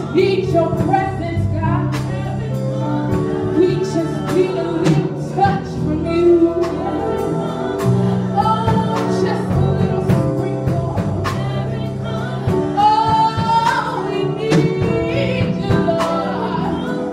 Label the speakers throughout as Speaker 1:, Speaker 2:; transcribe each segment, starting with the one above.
Speaker 1: Need your presence, God. We just need a little touch from you. Oh, just a little sprinkle. Oh, we need you, Lord.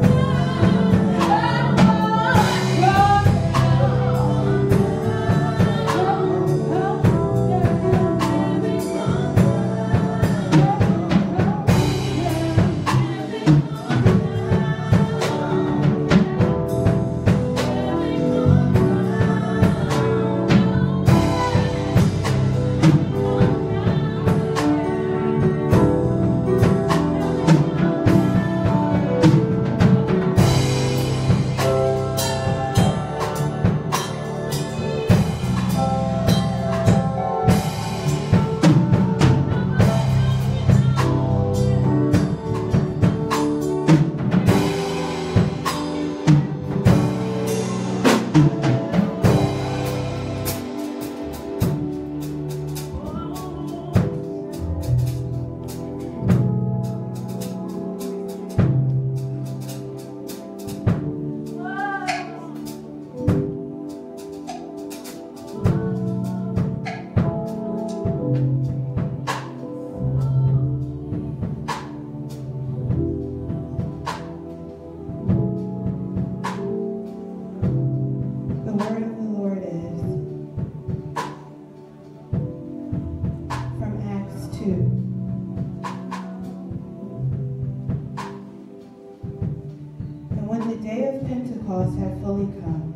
Speaker 2: Had fully come,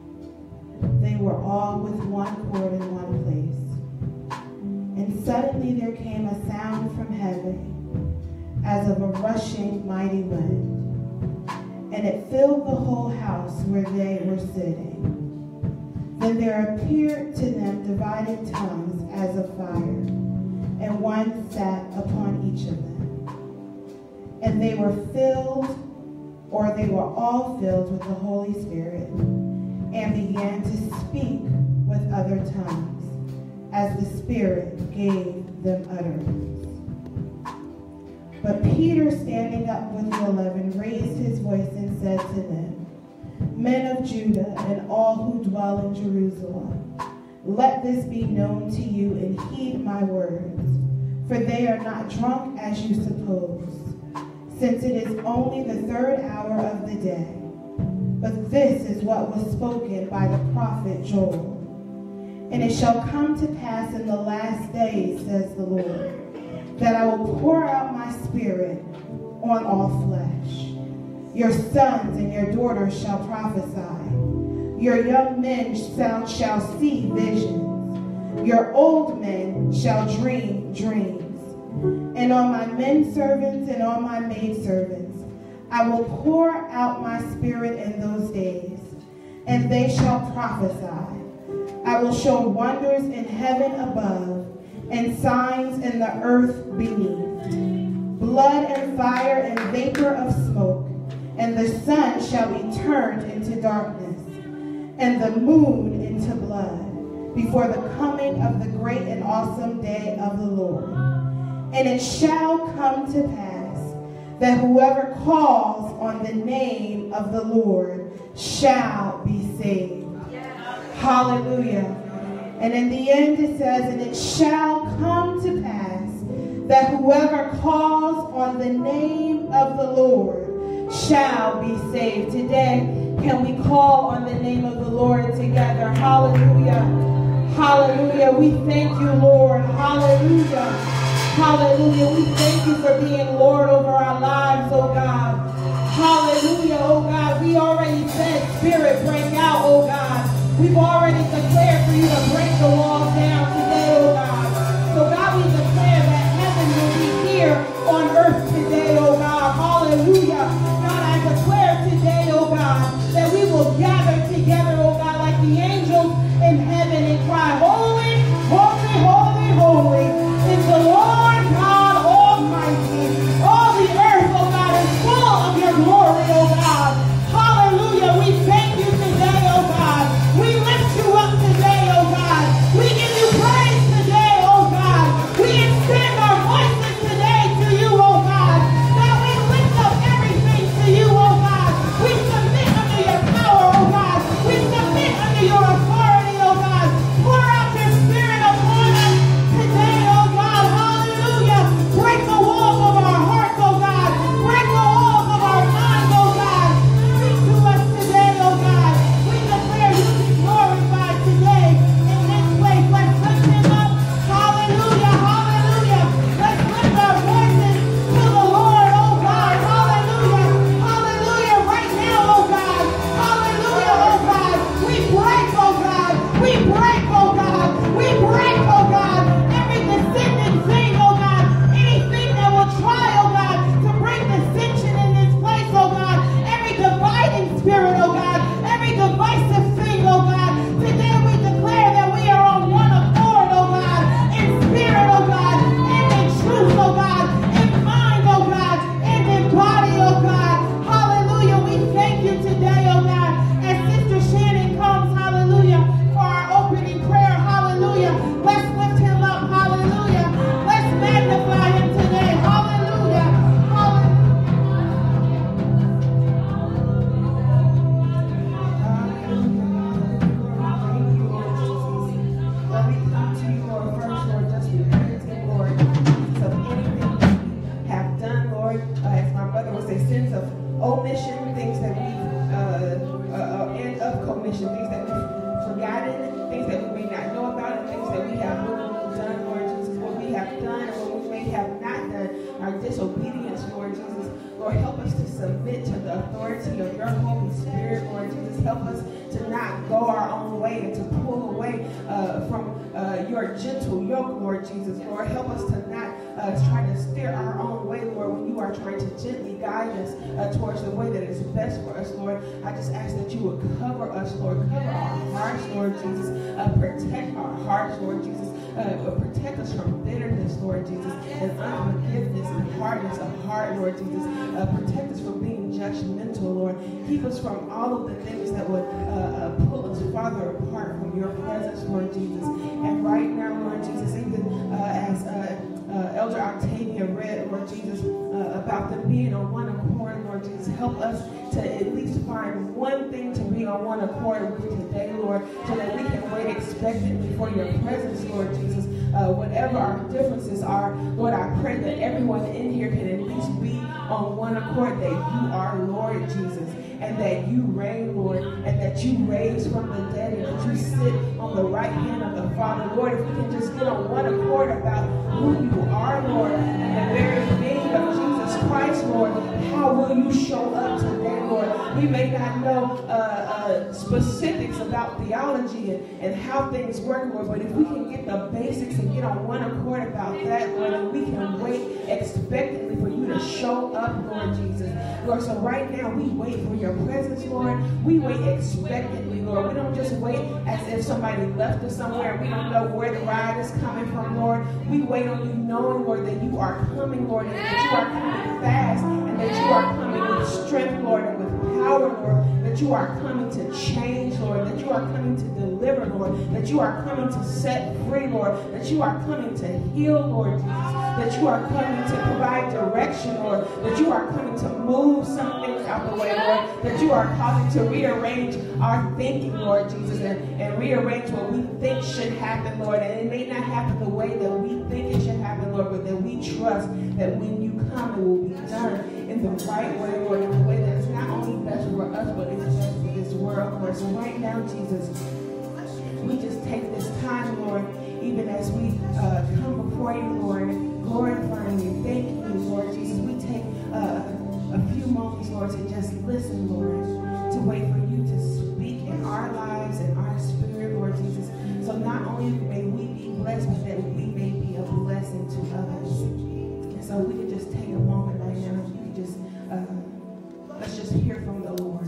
Speaker 2: they were all with one accord in one place. And suddenly there came a sound from heaven as of a rushing mighty wind, and it filled the whole house where they were sitting. Then there appeared to them divided tongues as of fire, and one sat upon each of them. And they were filled, or they were all filled with the Holy Spirit, and began to speak with other tongues, as the Spirit gave them utterance. But Peter, standing up with the 11, raised his voice and said to them, Men of Judah and all who dwell in Jerusalem, let this be known to you and heed my words, for they are not drunk as you suppose, since it is only the third hour of the day. But this is what was spoken by the prophet Joel. And it shall come to pass in the last days, says the Lord, that I will pour out my spirit on all flesh. Your sons and your daughters shall prophesy. Your young men shall see visions. Your old men shall dream dreams. And on my men servants and on my maid servants I will pour out my spirit in those days, and they shall prophesy. I will show wonders in heaven above and signs in the earth beneath, blood and fire and vapor of smoke, and the sun shall be turned into darkness and the moon into blood before the coming of the great and awesome day of the Lord. And it shall come to pass that whoever calls on the name of the Lord shall be saved. Hallelujah. And in the end it says, and it shall come to pass that whoever calls on the name of the Lord shall be saved. Today, can we call on the name of the Lord together? Hallelujah. Hallelujah. We thank you, Lord. Hallelujah. Hallelujah. We thank you for being Lord over our lives, oh God. Hallelujah, oh God. We already said, Spirit, break out, oh God. We've already declared for you to break the walls down today, oh God. So God, we declare that heaven will be here on earth today, oh God. Hallelujah. God, I declare today, oh God, that we will gather together, oh God, like the angels in heaven and cry, holy, holy, holy, holy is the Lord God Almighty. All the earth, oh God, is full of your glory, oh God. Hallelujah. We thank you today, oh God. We lift you up today, oh God. We to you, Lord, first, Lord, just repenting, Lord, of anything that we have done, Lord, as my brother would say, sins of omission, things that we've, and of commission, things that we've forgotten, things that we may not know about, and things that we have willingly done, Lord Jesus, what we have done and what we may have not done, our disobedience, Lord Jesus. Lord, help us to submit to the authority of your Holy Spirit, Lord Jesus. Help us to not go our own way and to pull away from your gentle yoke, Lord Jesus. Lord, help us to not try to steer our own way, Lord, when you are trying to gently guide us towards the way that is best for us, Lord. I just ask that you would cover us, Lord. Cover our hearts, Lord Jesus. Protect our hearts, Lord Jesus. Protect us from bitterness, Lord Jesus, and unforgiveness and hardness of heart, Lord Jesus. Protect us from being judgmental, Lord. Keep us from all of the things that would pull us farther apart from your presence, Lord Jesus. And right now, Lord Jesus, even as Elder Octavia read, Lord Jesus, about them being on one accord, Lord Jesus, help us to at least find one thing to be on one accord with today, Lord, so that we can wait expectantly for your presence, Lord Jesus. Whatever our differences are, Lord, I pray that everyone in here can at least be on one accord, that you are Lord Jesus, and that you reign, Lord, and that you raise from the dead, and that you sit on the right hand of the Father. Lord, if we can just get on one accord about who you are, Lord, and the very being of Jesus Christ, Lord, how will you show up today, Lord? We may not know specifics about theology and how things work, Lord, but if we can get the basics and get on one accord about that, Lord, then we can wait expectantly for you to show up, Lord Jesus. Lord, so right now we wait for your presence, Lord. We wait expectantly, Lord. We don't just wait as if somebody left us somewhere and we don't know where the ride is coming from, Lord. We wait on you knowing, Lord, that you are coming, Lord, and that you are coming fast, and that you are coming with strength, Lord, and with power, Lord, that you are coming to change, Lord, that you are coming to deliver, Lord, that you are coming to set free, Lord, that you are coming to heal, Lord Jesus, that you are coming to provide direction, Lord, that you are coming to move some things out the way, Lord, that you are causing to rearrange our thinking, Lord Jesus, and rearrange what we think should happen, Lord, and it may not happen the way that we think it should happen, Lord, but that we trust that when you come, it will be done in the right way, Lord, in the way that is not only best for us, but it's best for this world, Lord. So right now, Jesus, we just take this time, Lord, even as we come before you, Lord, glorifying you, thanking you, Lord Jesus. We take a few moments, Lord, to just listen, Lord, to wait for you to speak in our lives and our spirit, Lord Jesus. So not only may we be blessed, but that we may be a blessing to others. And so we can just take a moment right now. You can just let's just hear from the Lord.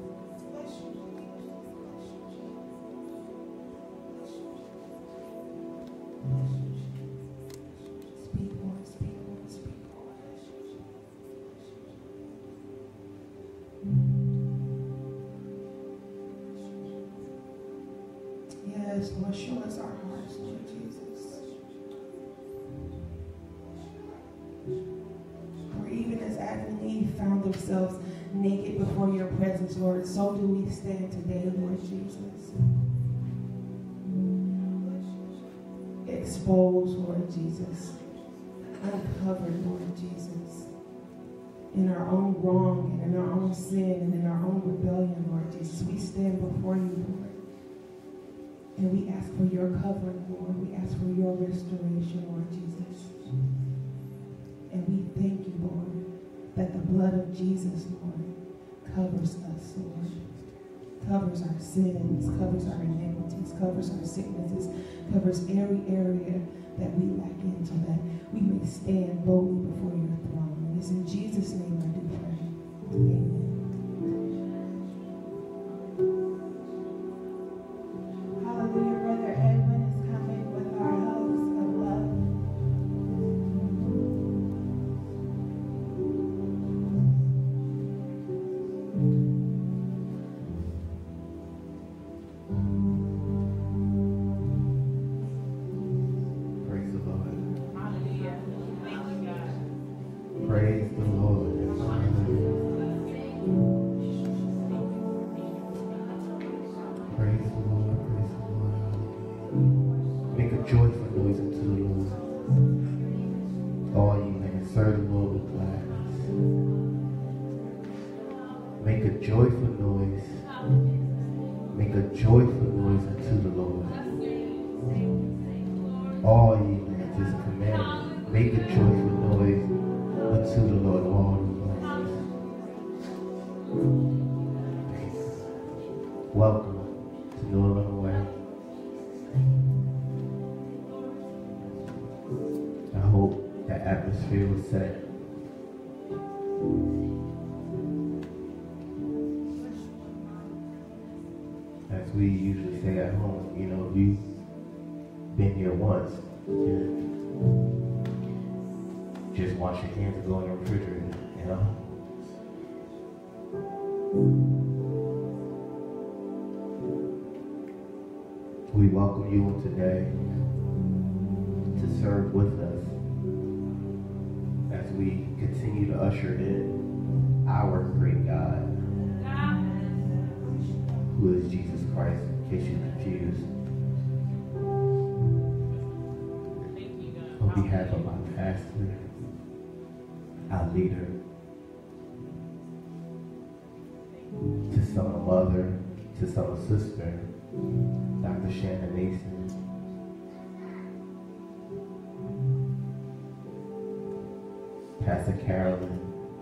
Speaker 2: Speak, Lord, speak, Lord, speak, Lord. Yes, Lord, show us our hearts, Lord Jesus. For even as Adam and Eve found themselves naked before your presence, Lord, so do we stand today, Lord Jesus. Exposed, Lord Jesus. Uncovered, Lord Jesus. In our own wrong and in our own sin and in our own rebellion, Lord Jesus, we stand before you, Lord. And we ask for your covering, Lord. We ask for your restoration, Lord Jesus. And we thank you, Lord, that the blood of Jesus, Lord, covers us, Lord. Covers our sins, covers our iniquities, covers our sicknesses, covers every area that we lack in, so that we may stand boldly before your throne. And it's in Jesus' name I do pray. Amen. Hallelujah. Brother Edwin is coming with our hugs of love.
Speaker 3: Praise the Lord.
Speaker 1: Hallelujah. Thank you, God.
Speaker 3: Praise the Lord. a joyful noise. Make a joyful noise unto the Lord. All ye lands is commanded. Make a joyful noise unto the Lord, all the lands. Welcome to New Illinois Way. I hope that atmosphere was set. As we usually say at home, you know, if you've been here once, just wash your hands and go in the refrigerator, you know? We welcome you today to serve with us as we continue to usher in our great God, who is Jesus Christ, in case you're confused. On behalf of our pastor, our leader, to some mother, to some sister, Dr. Shannon Mason, Pastor Carolyn,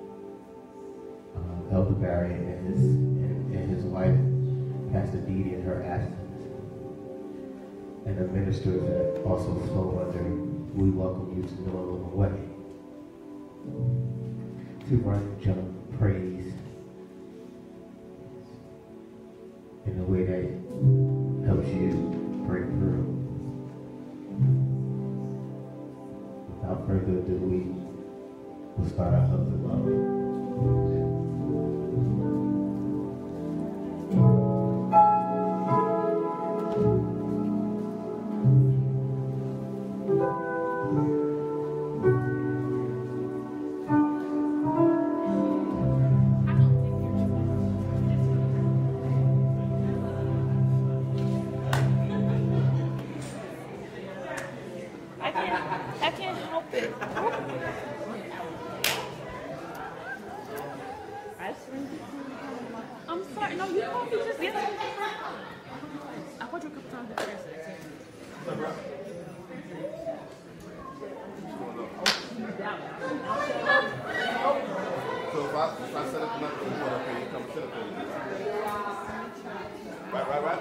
Speaker 3: Elder Barry and his wife, Pastor Dee Dee, in her absence, and the ministers that also flow under, we welcome you to New Illinois Way, to run, jump, praise in a way that helps you break through. Without further ado, we will start our Hugs of Love.
Speaker 1: I can't help it. I'm sorry. No, you can't be just getting. I called you a couple times yesterday.
Speaker 4: So if I set up another one up here, you come sit up here. Right.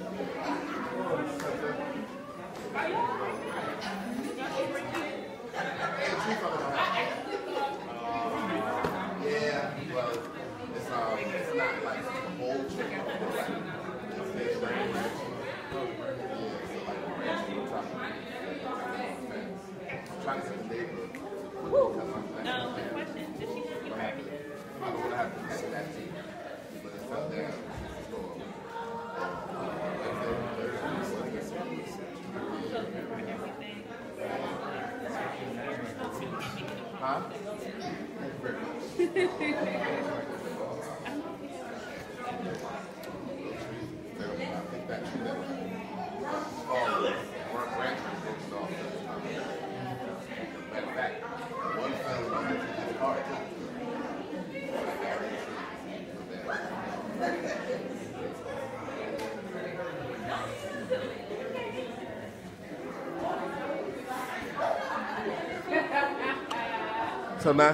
Speaker 4: Yeah, well, it's not like a whole chicken, it's like a fish ranch. Yeah, so like a ranch on top of it. I'm trying to get the neighborhood to cut my thing.
Speaker 1: Question. Did she have you back?
Speaker 4: I don't want to have to say that to you, but it's up there. Huh? I think that tree that weren't branches fixed off. Matter of fact, one fell into his car. So now.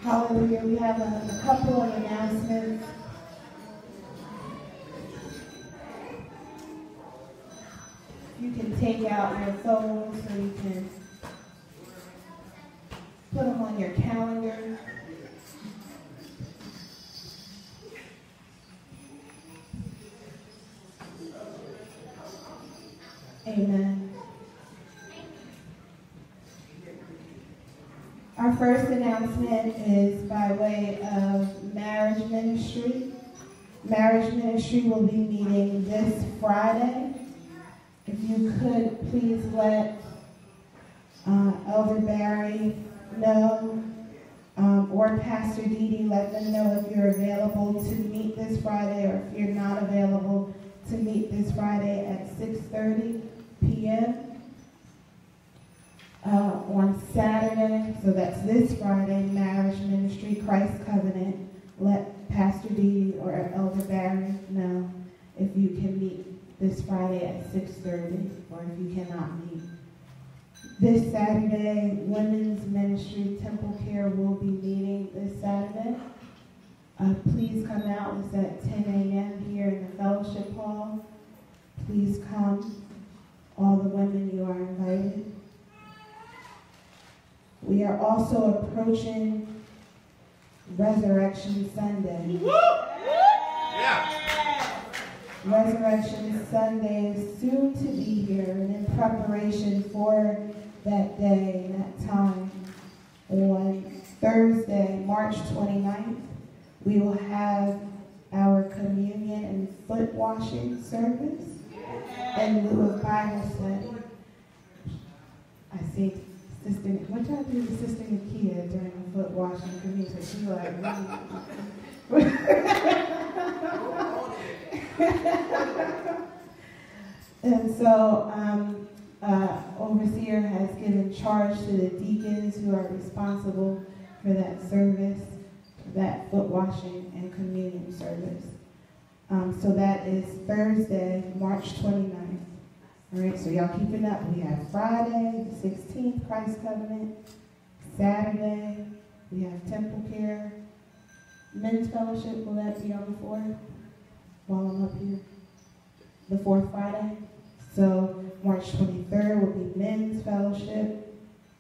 Speaker 2: Hallelujah. We have a couple of announcements. You can take out your phones so you can put them on your calendar. Amen. Our first announcement is by way of Marriage Ministry. Marriage Ministry will be meeting this Friday. If you could please let Elder Barry know, or Pastor Dee, let them know if you're available to meet this Friday, or if you're not available to meet this Friday at 6:30 p.m. On Saturday, so that's this Friday, Marriage Ministry, Christ Covenant. Let Pastor Dee or Elder Barry know if you can meet this Friday at 6:30, or if you cannot meet. This Saturday, Women's Ministry Temple Care will be meeting this Saturday. Please come out. It's at 10 a.m. here in the fellowship hall. Please come. All the women, you are invited. We are also approaching Resurrection Sunday.
Speaker 4: Yeah.
Speaker 2: Resurrection Sunday is soon to be here, and in preparation for that day and that time, on Thursday, March 29th, we will have our communion and foot washing service in lieu of Bible study. I see Sister, what y'all do to Sister Nakia during the foot washing communion? She like, and so overseer has given charge to the deacons who are responsible for that service, that foot washing and communion service. So that is Thursday, March 29th. All right, so y'all keep it up. We have Friday, the 16th, Christ Covenant. Saturday, we have Temple Care. Men's Fellowship, will that be on the 4th? While I'm up here? The 4th Friday? So March 23rd will be Men's Fellowship.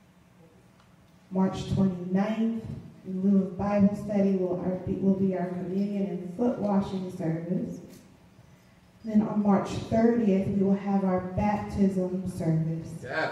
Speaker 2: March 29th, in lieu of Bible study, will be our communion and foot washing service. Then on March 30th, we will have our baptism service.
Speaker 4: Yes.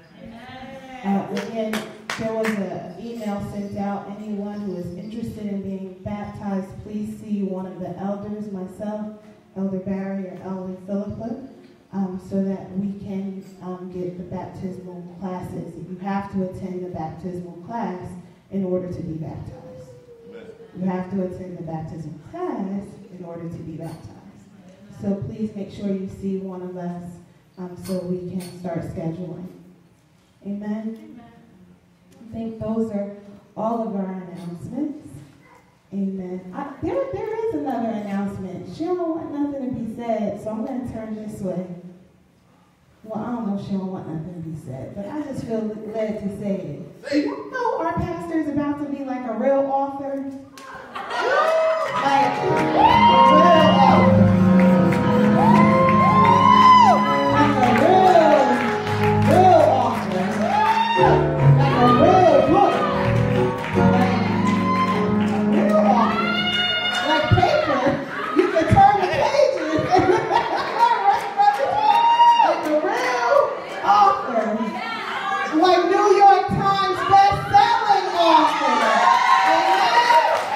Speaker 2: Again, there was an email sent out. Anyone who is interested in being baptized, please see one of the elders, myself, Elder Barry, or Elder Philippa, so that we can get the baptismal classes. You have to attend the baptismal class in order to be baptized. You have to attend the baptismal class in order to be baptized. So please make sure you see one of us so we can start scheduling. Amen? I think those are all of our announcements. Amen. There is another announcement. She don't want nothing to be said, so I'm going to turn this way. Well, I don't know if she don't want nothing to be said, but I just feel led to say it. Do you know our pastor is about to be like a real author? Like, real author. Like New York Times best-selling author. Amen?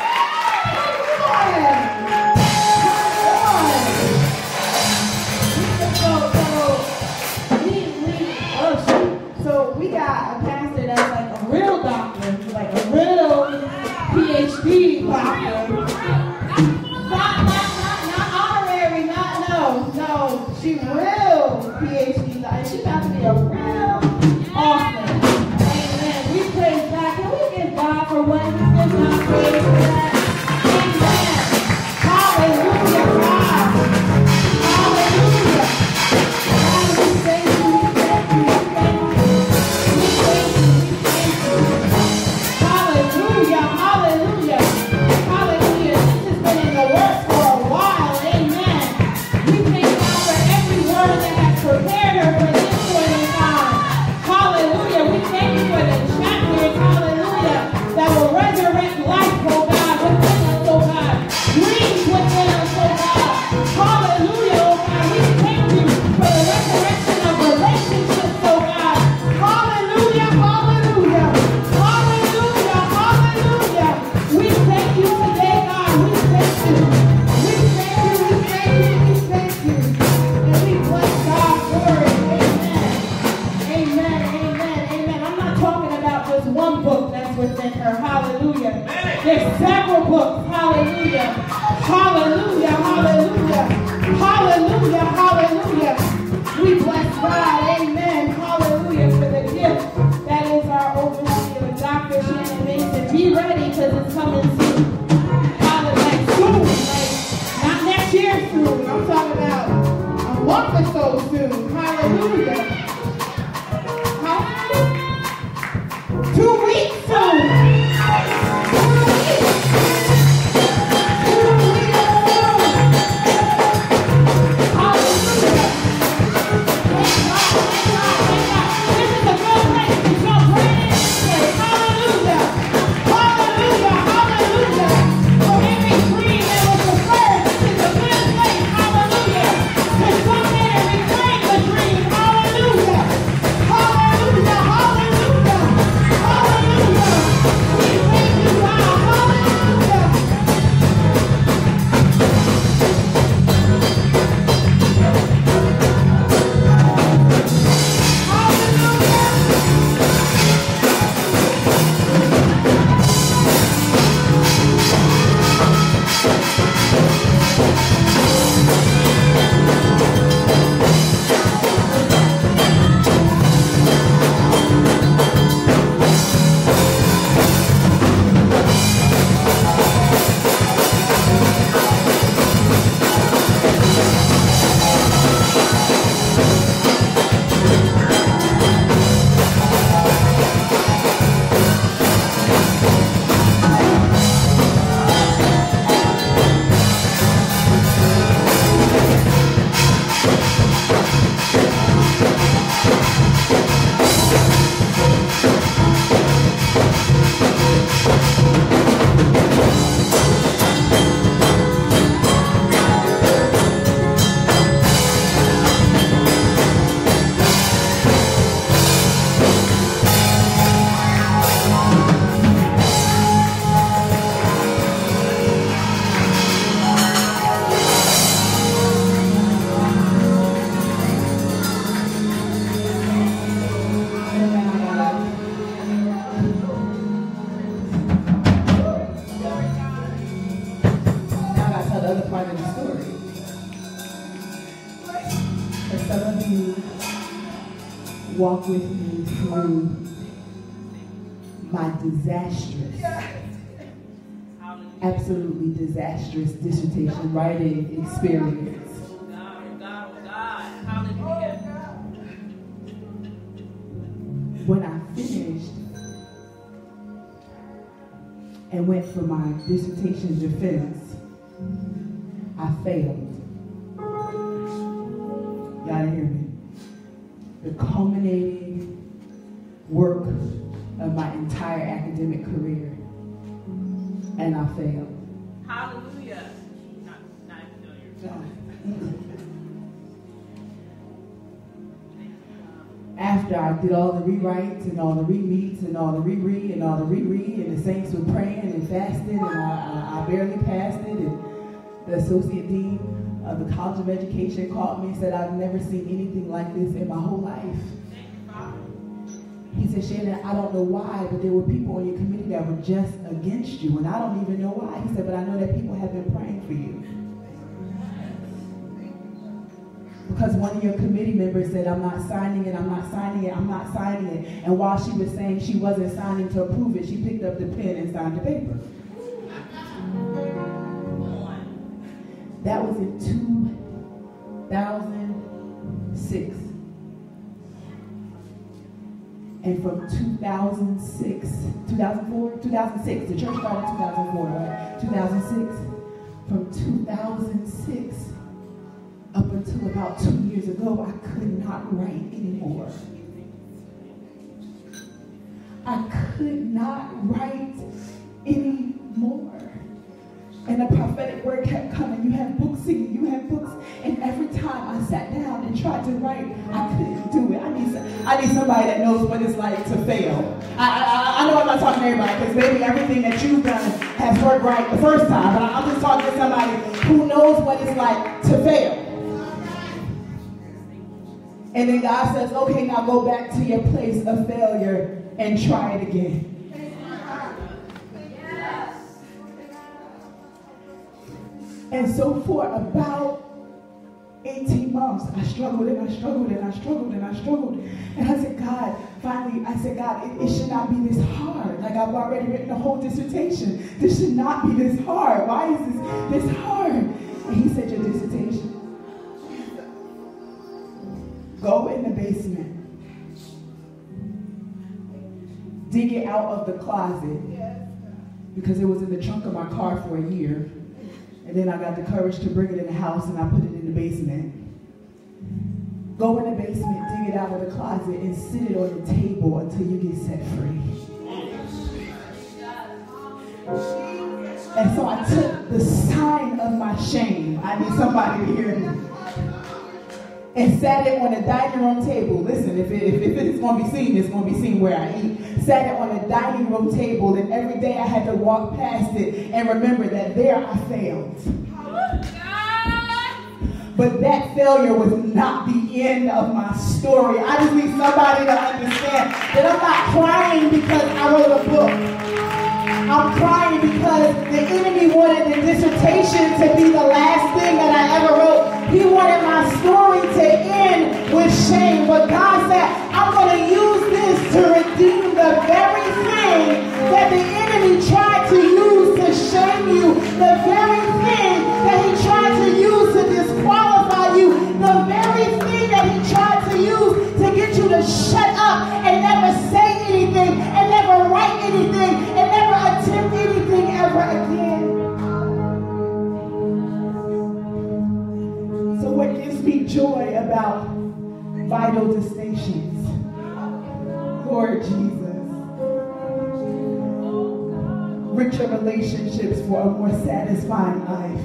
Speaker 2: For some of you, walk with me through my disastrous, absolutely disastrous dissertation writing experience. When I finished and went for my dissertation defense, I failed. Y'all didn't hear me. The culminating work of my entire academic career, and I failed.
Speaker 1: Hallelujah. Not familiar.
Speaker 2: After I did all the rewrites and all the re-meets and all the re-read and all the re-read, and the saints were praying and fasting, and I barely passed it, and the associate dean of the College of Education called me and said, I've never seen anything like this in my whole life. He said, Shannon, I don't know why, but there were people on your committee that were just against you, and I don't even know why. He said, but I know that people have been praying for you. Because one of your committee members said, I'm not signing it, I'm not signing it, I'm not signing it. And while she was saying she wasn't signing to approve it, she picked up the pen and signed the paper. That was in 2006. And from 2006, the church started in 2004, right? 2006. From 2006 up until about 2 years ago, I could not write anymore. I could not write anymore. And the prophetic word kept coming. You have books singing, you have books. And every time I sat down and tried to write, I couldn't do it. I need somebody that knows what it's like to fail. I know I'm not talking to everybody, because maybe everything that you've done has worked right the first time. But I'm just talking to somebody who knows what it's like to fail. And then God says, okay, now go back to your place of failure and try it again. And so for about 18 months, I struggled and I struggled and I struggled and I struggled. And I said, God, finally, I said, God, it should not be this hard. Like, I've already written a whole dissertation. This should not be this hard. Why is this hard? And he said, your dissertation. Go in the basement. Dig it out of the closet. Because it was in the trunk of my car for a year. And then I got the courage to bring it in the house, and I put it in the basement. Go in the basement, dig it out of the closet, and sit it on the table until you get set free. And so I took the sign of my shame. I need somebody to hear me. And sat it on the dining room table. Listen, if it's going to be seen, it's going to be seen where I eat. Sat it on the dining room table, and every day I had to walk past it and remember that there I failed. But that failure was not the end of my story. I just need somebody to understand that I'm not crying because I wrote a book. I'm crying because the enemy wanted the dissertation to be the last thing that I ever wrote. He wanted my story to end with shame. But God said, I'm going to use this to redeem the very thing that the enemy tried to use to shame you. The very thing that he tried to use to disqualify you. The very thing that he tried to use to get you to shut up and never say anything and never write anything and never attempt anything ever again. So what gives me joy about vital distinctions? Lord Jesus. Richer relationships for a more satisfying life.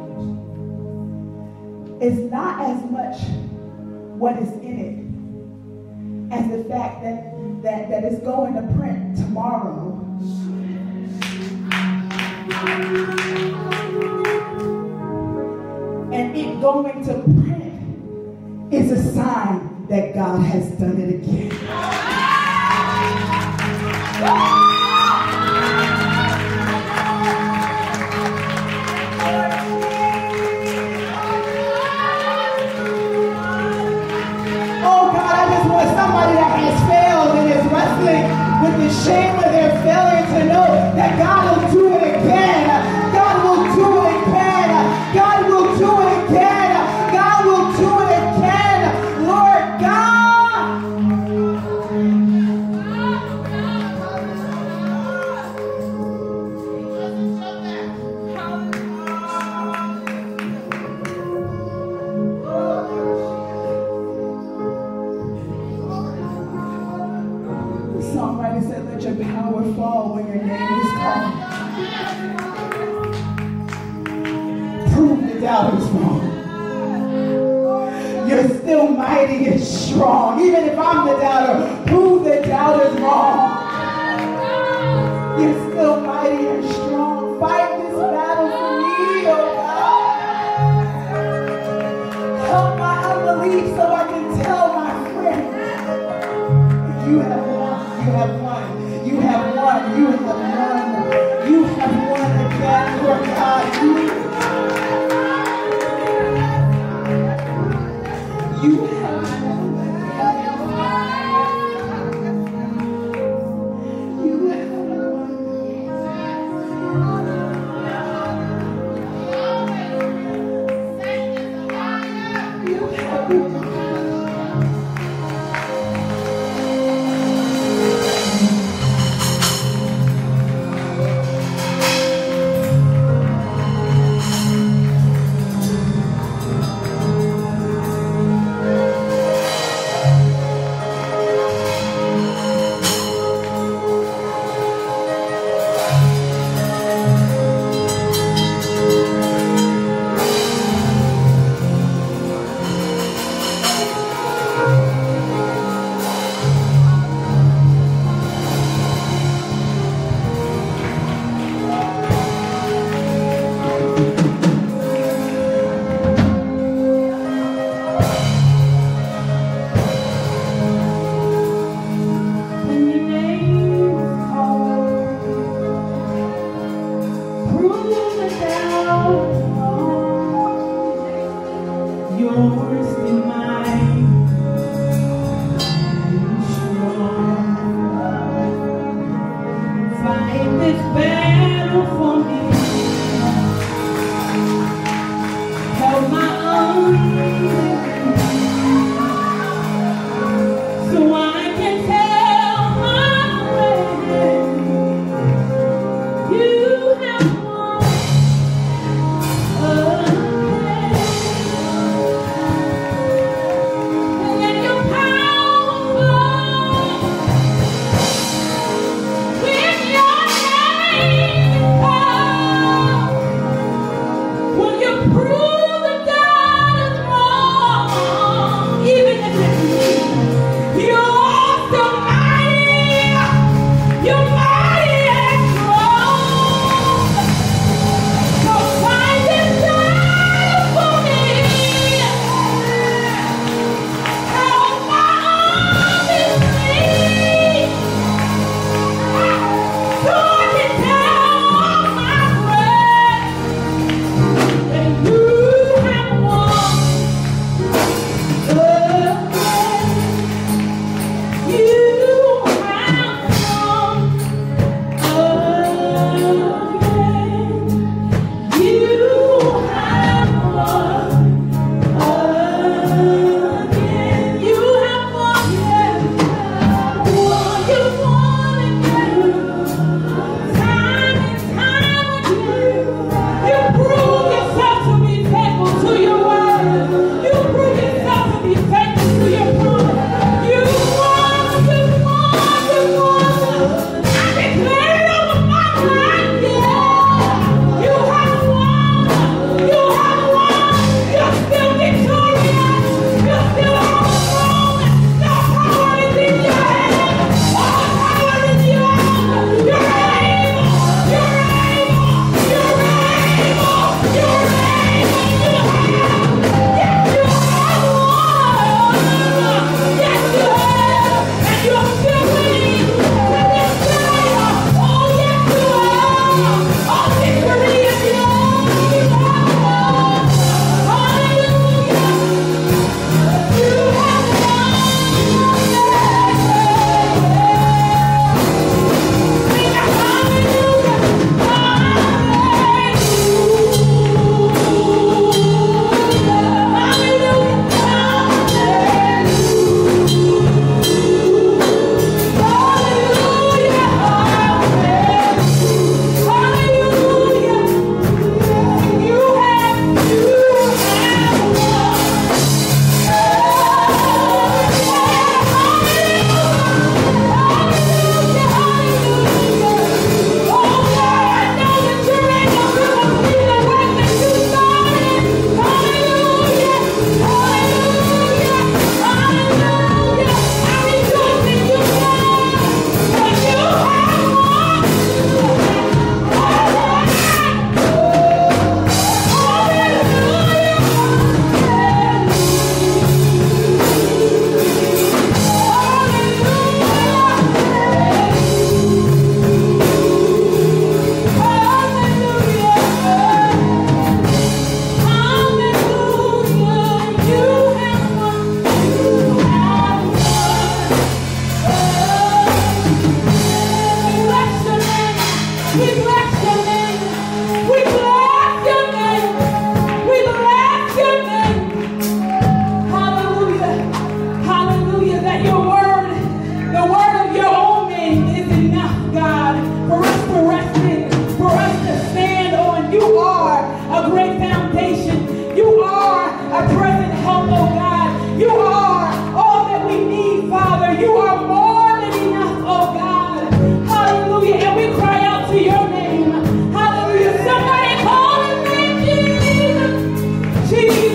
Speaker 2: It's not as much what is in it as the fact that it's going to print tomorrow. And it going to print is a sign that God has done it again. shame of their failure to know that God will do it again. God will do it again. God will do it again. God will do it again. Lord God. The songwriter said, let your power fall when your name is called. Prove the doubters wrong. You're still mighty and strong. Even if I'm the doubter, prove the doubters wrong. You're still mighty and strong. Fight this battle for me, oh God. Help my unbelief so I can tell my friends. You have won. You have won. You have won. You have won. You have won again, Lord God. You have won. You have won. You have won.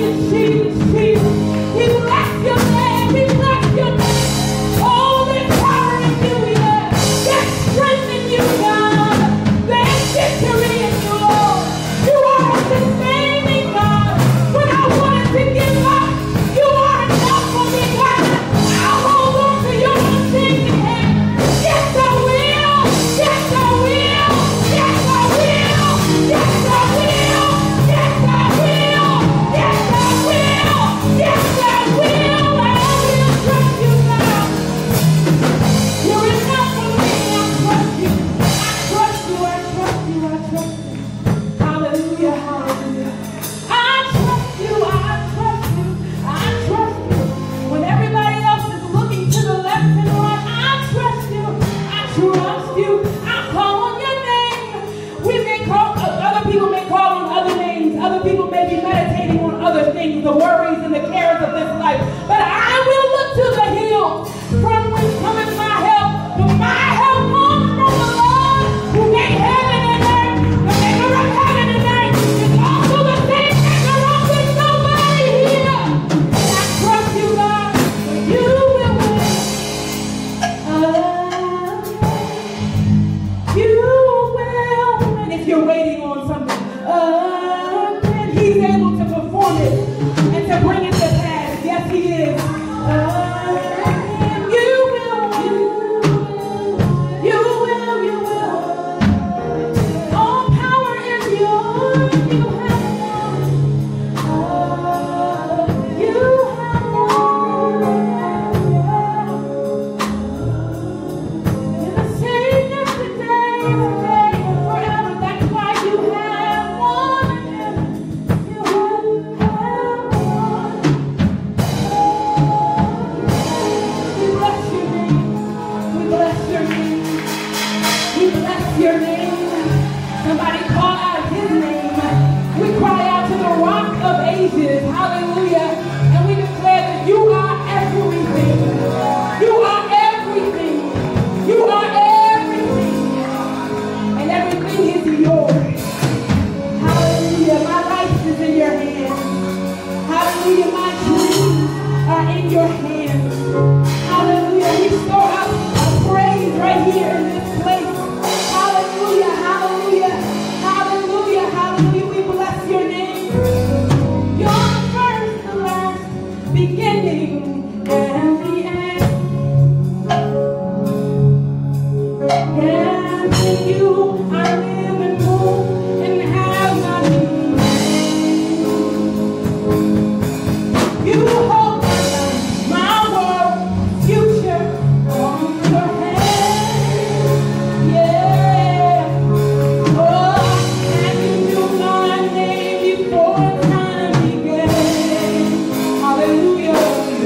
Speaker 1: Hallelujah.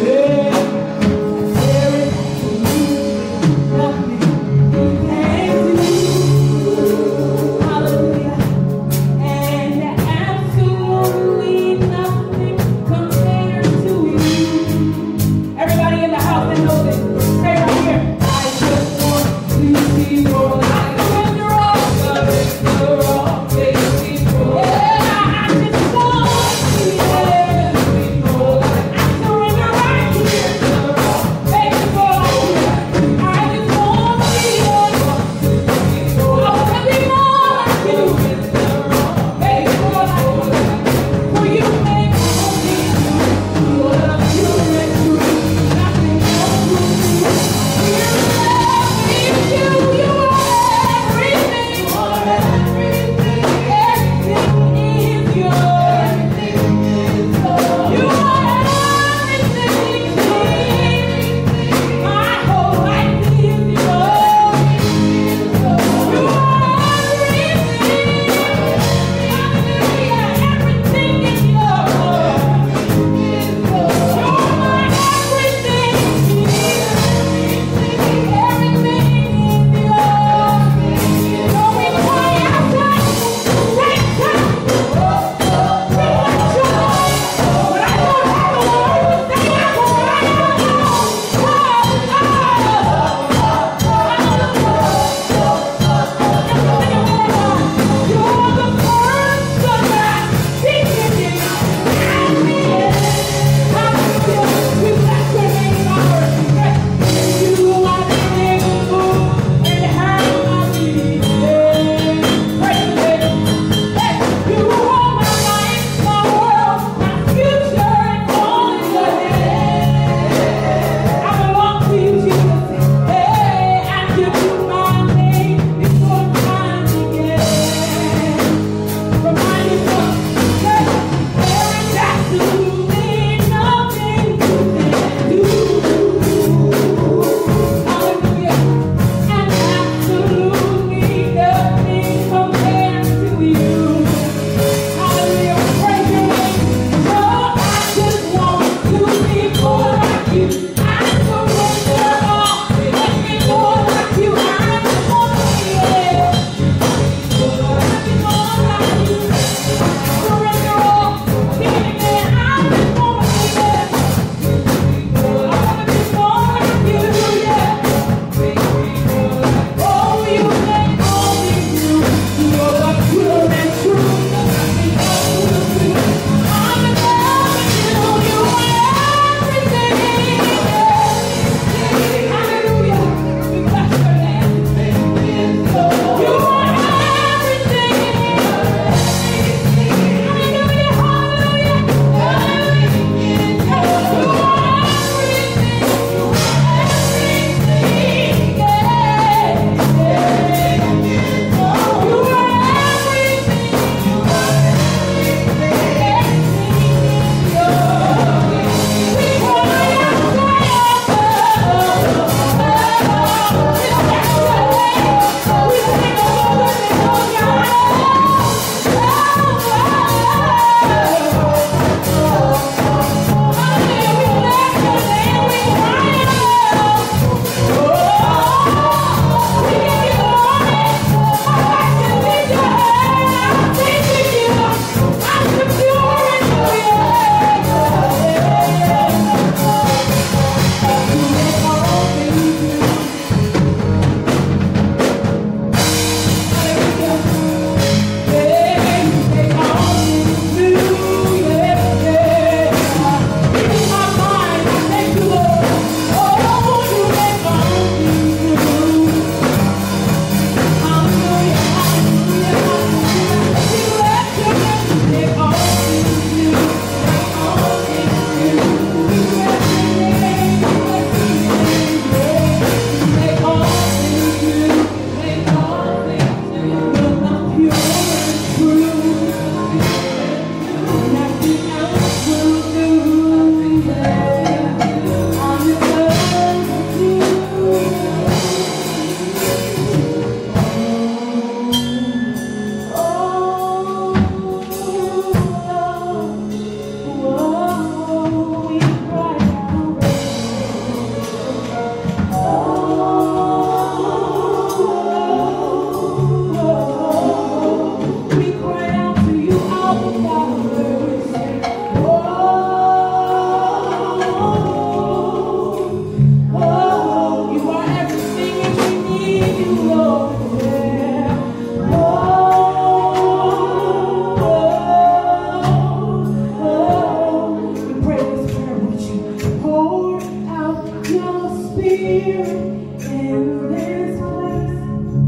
Speaker 2: Spirit in this place.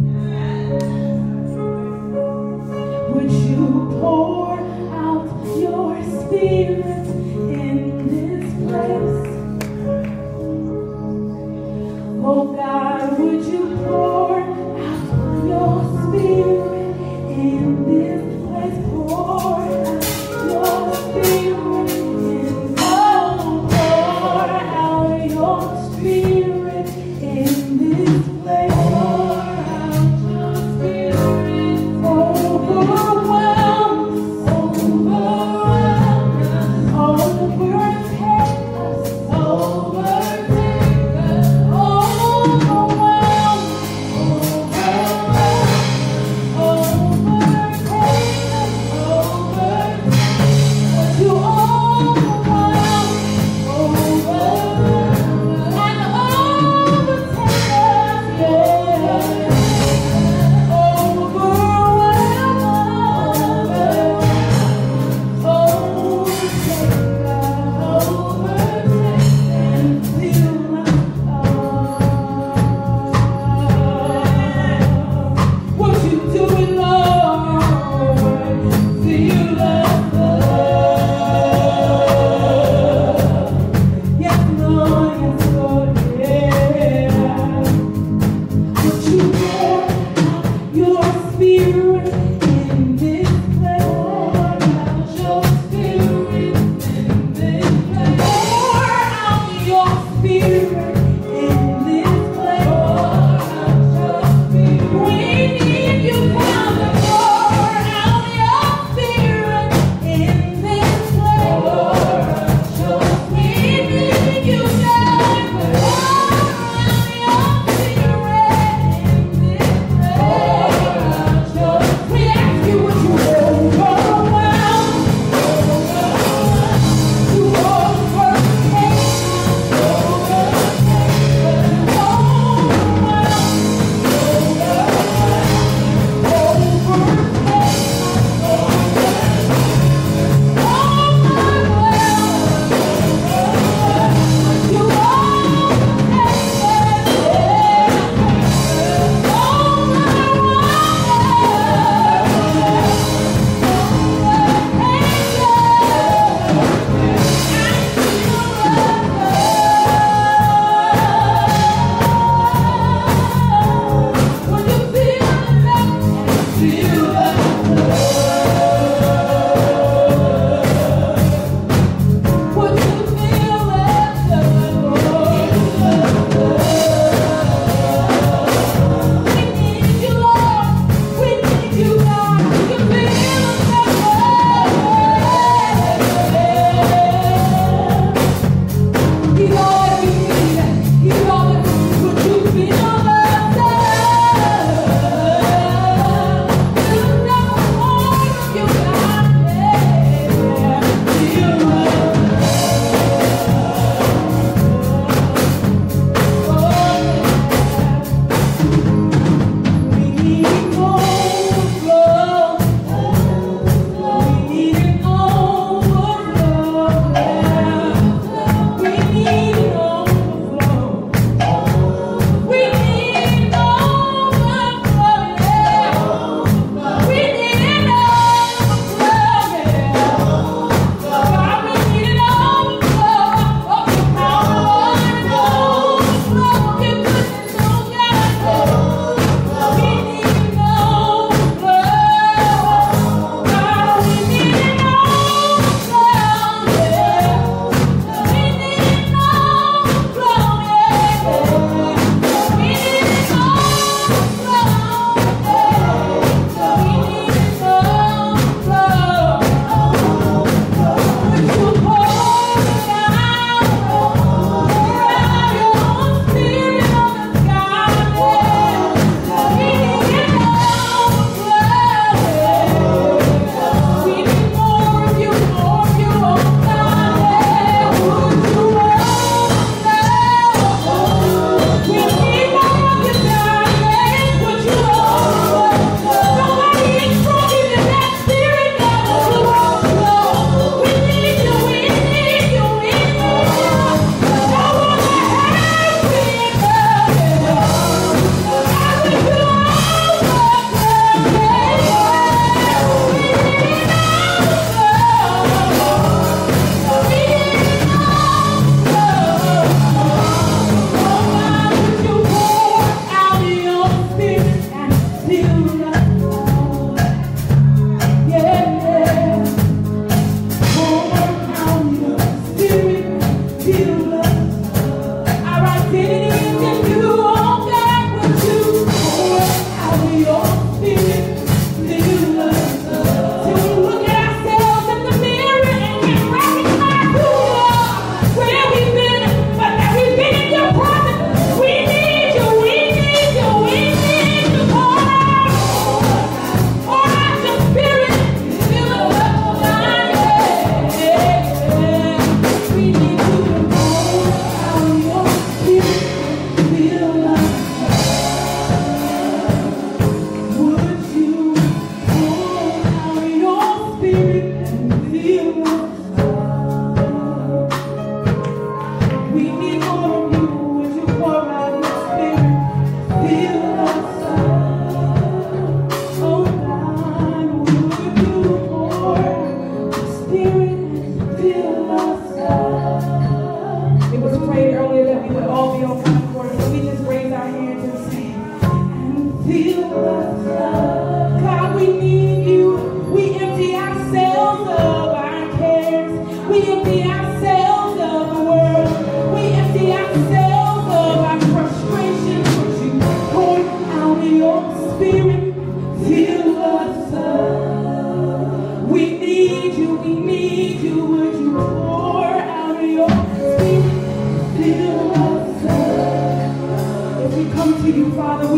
Speaker 2: Would you pour out your Spirit in this place? Oh God, would you pour out your Spirit in this place? Pour out your Spirit in, oh, pour out your Spirit in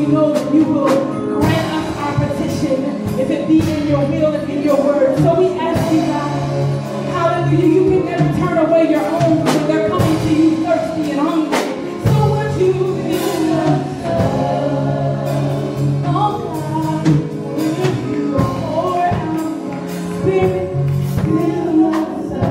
Speaker 1: we know that you will grant us our petition, if it be in your will and in your word. So we ask you, God, hallelujah, you can never turn away your own when they're coming to you thirsty and hungry. So would you fill us up, oh God, pour out Spirit, fill us up.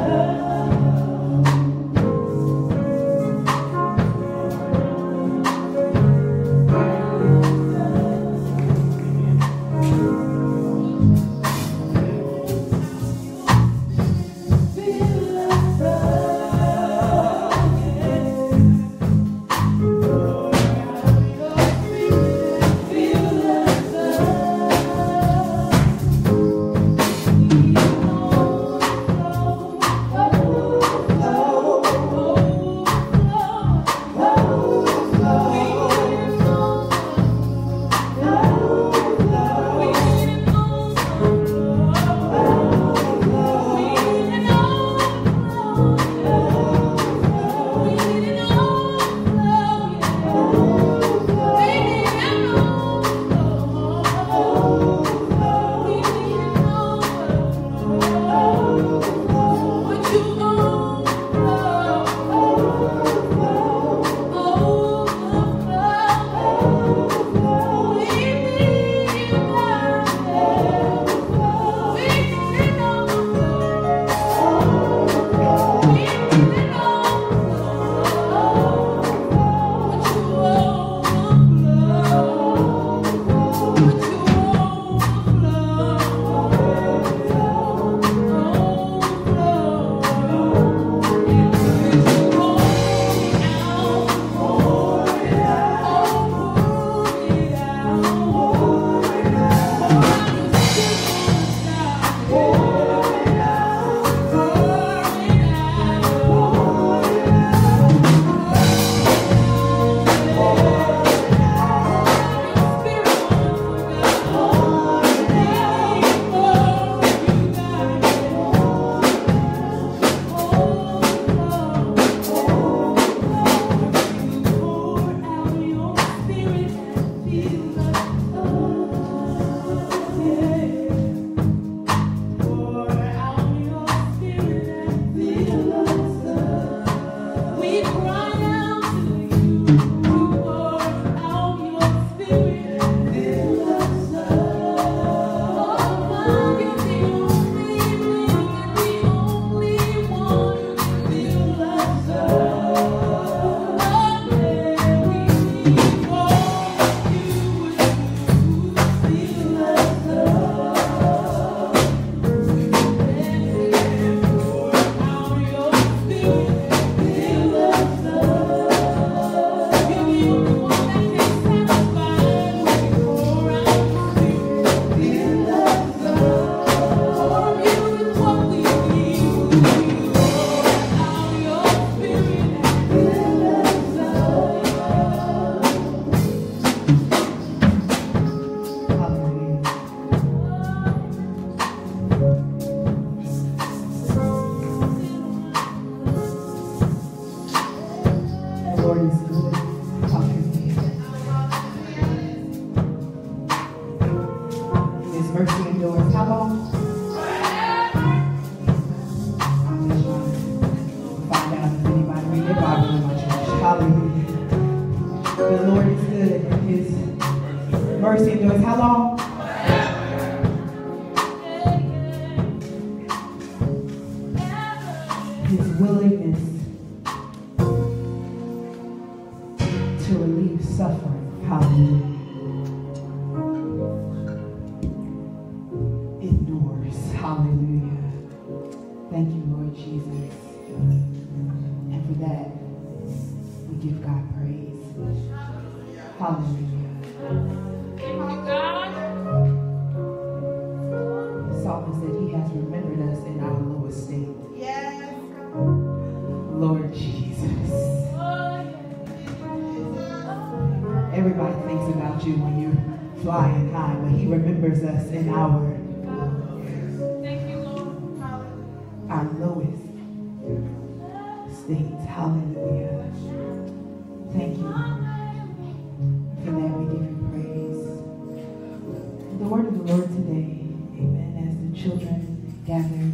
Speaker 2: For that we give you praise. The word of the Lord today, amen, as the children gather.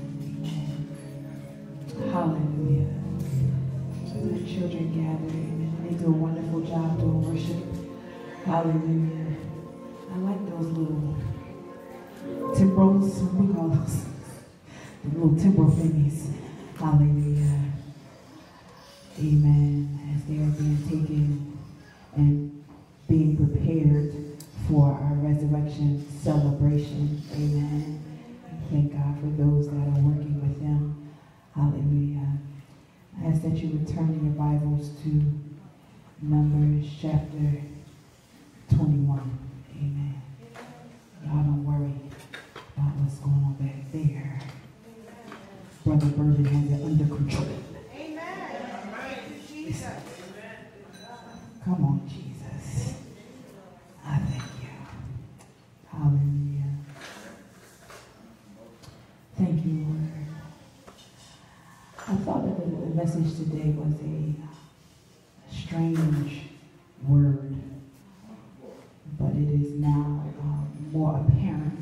Speaker 2: Hallelujah. As the children gather, amen. They do a wonderful job doing worship. Hallelujah. I like those little timbros, we call those the little timbro thingies. Hallelujah. Amen. As they are being taken and being prepared for our resurrection celebration. Amen. Thank God for those that are working with them. Hallelujah. I ask that you would turn in your Bibles to Numbers chapter 21. Amen. Y'all don't worry about what's going on back there. Brother Burden has it under control. Amen. Jesus. Come on, Jesus. I thank you. Hallelujah. Thank you, Lord. I thought that the message today was a strange word, but it is now more apparent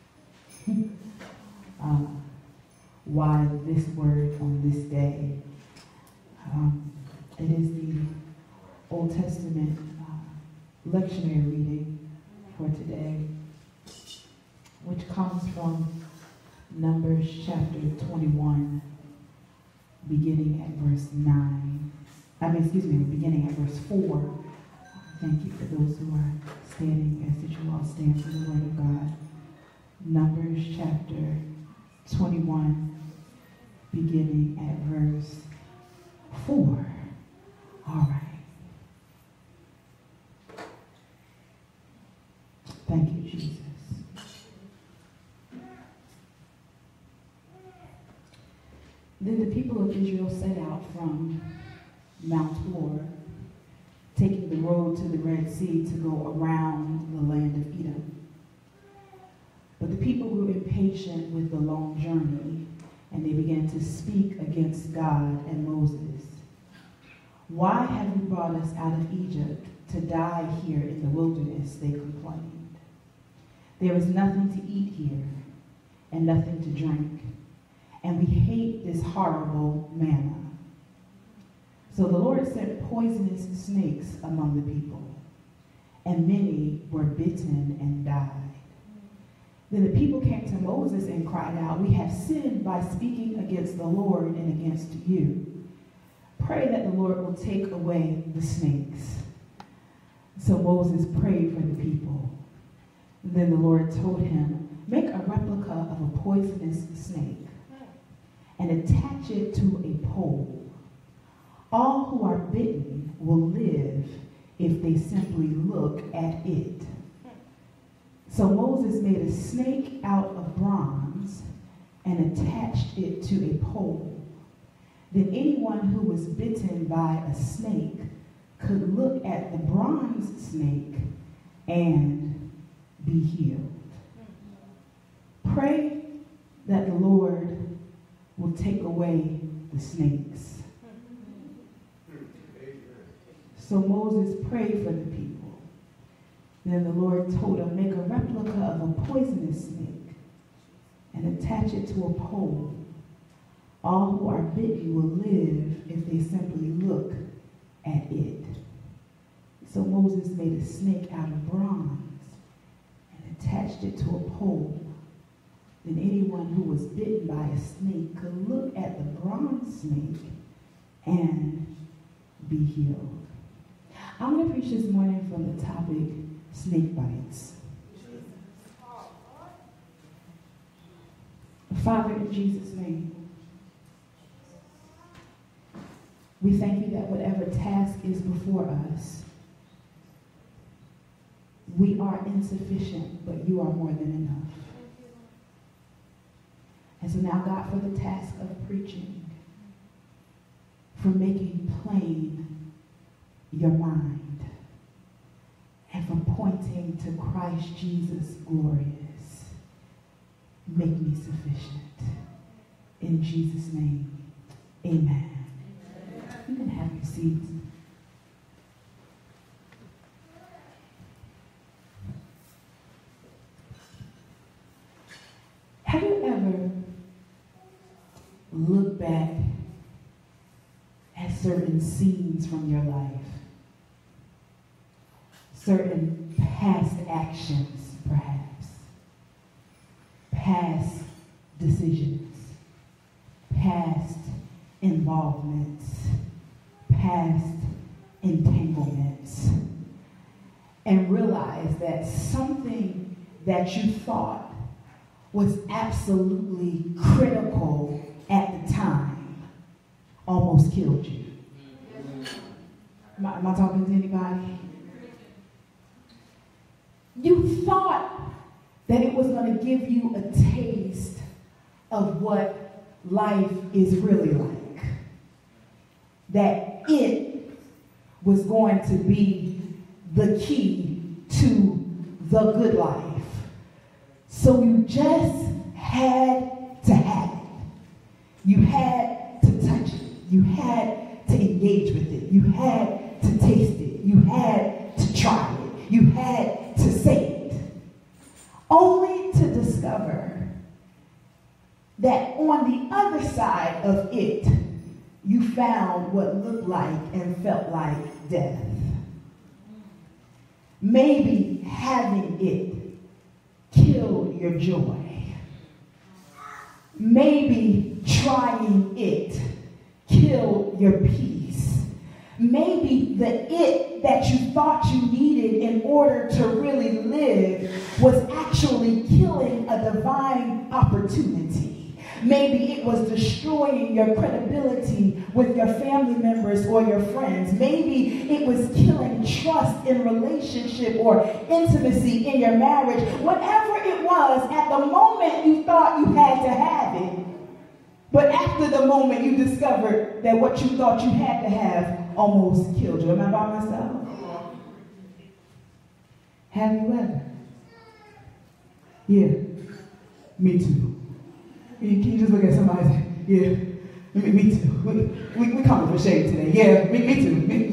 Speaker 2: why this word on this day. It is the Old Testament lectionary reading for today, which comes from Numbers chapter 21, beginning at verse 9. Beginning at verse 4. Thank you for those who are standing, as that you all stand for the word of God. Numbers chapter 21, beginning at verse 4. All right. Thank you, Jesus. Then the people of Israel set out from Mount Hor, taking the road to the Red Sea to go around the land of Edom. But the people grew impatient with the long journey, and they began to speak against God and Moses. "Why have you brought us out of Egypt to die here in the wilderness?" they complained. "There is nothing to eat here and nothing to drink, and we hate this horrible manna." So the Lord sent poisonous snakes among the people, and many were bitten and died. Then the people came to Moses and cried out, "We have sinned by speaking against the Lord and against you. Pray that the Lord will take away the snakes." So Moses prayed for the people. Then the Lord told him, "Make a replica of a poisonous snake and attach it to a pole. All who are bitten will live if they simply look at it." So Moses made a snake out of bronze and attached it to a pole. Then anyone who was bitten by a snake could look at the bronze snake and be healed. Pray that the Lord will take away the snakes. So Moses prayed for the people. Then the Lord told him, "Make a replica of a poisonous snake and attach it to a pole. All who are bitten will live if they simply look at it." So Moses made a snake out of bronze and attached it to a pole. Then anyone who was bitten by a snake could look at the bronze snake and be healed. I'm going to preach this morning from the topic, snake bites. Father, in Jesus' name, we thank you that whatever task is before us, we are insufficient, but you are more than enough. And so now, God, for the task of preaching, for making plain your mind, and for pointing to Christ Jesus glorious, make me sufficient. In Jesus' name, amen. You can have your seats.
Speaker 1: certain scenes from your life, certain past actions, perhaps, past decisions, past involvements, past entanglements, and realize that something that you thought was absolutely critical at the time almost killed you. Am I talking to anybody? You thought that it was going to give you a taste of what life is really like. That it was going to be the key to the good life. So you just had to have it. You had to touch it. You had to engage with it. You had to taste it. You had to try it. You had to say it. Only to discover that on the other side of it, you found what looked like and felt like death. Maybe having it killed your joy. Maybe trying it killed your peace. Maybe the it that you thought you needed in order to really live was actually killing a divine opportunity. Maybe it was destroying your credibility with your family members or your friends. Maybe it was killing trust in relationship or intimacy in your marriage. Whatever it was, at the moment you thought you had to have it. But after the moment you discovered that what you thought you had to have almost killed you. Am I by myself? Have you ever? Yeah, me too. Can you just look at somebody and say, yeah, me too. We coming for shade today. Yeah, me too.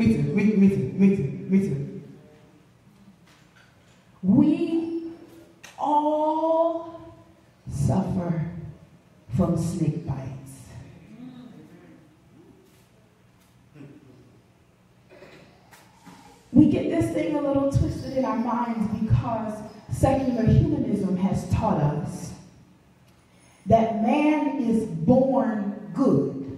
Speaker 1: Me too. We all suffer from snake bites. We get this thing a little twisted in our minds because secular humanism has taught us that man is born good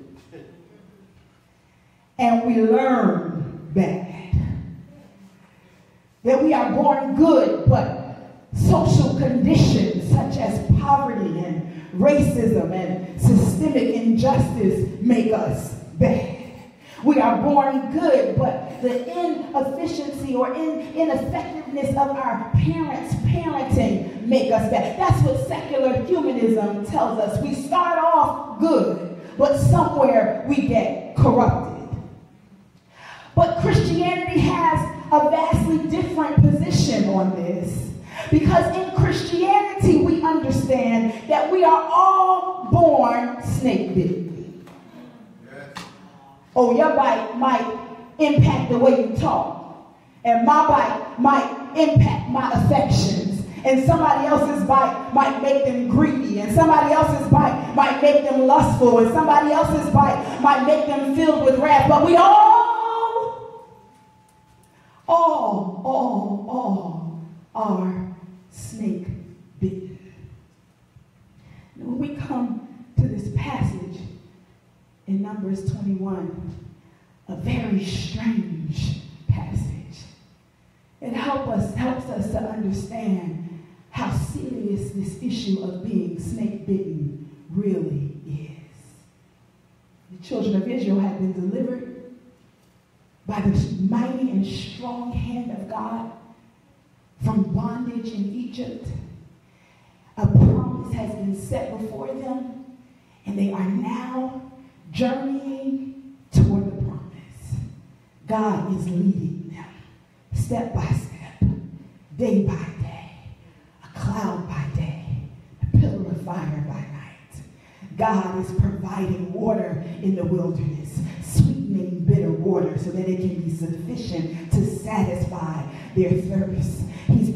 Speaker 1: and we learn bad. That we are born good, but social conditions such as poverty and racism and systemic injustice make us bad. We are born good, but the inefficiency or ineffectiveness of our parents' parenting make us bad. That's what secular humanism tells us. We start off good, but somewhere we get corrupted. But Christianity has a vastly different position on this. Because in Christianity, we understand that we are all born snake-bitten. Oh, your bite might impact the way you talk. And my bite might impact my affections. And somebody else's bite might make them greedy. And somebody else's bite might make them lustful. And somebody else's bite might make them filled with wrath. But we all are snake bitten. When we come to this passage in Numbers 21, a very strange passage. It helps us to understand how serious this issue of being snake bitten really is. The children of Israel had been delivered by the mighty and strong hand of God from bondage in Egypt. A promise has been set before them, and they are now journeying toward the promise. God is leading them step by step, day by day, a cloud by day, a pillar of fire by night. God is providing water in the wilderness, sweetening bitter water so that it can be sufficient to satisfy their thirst. He's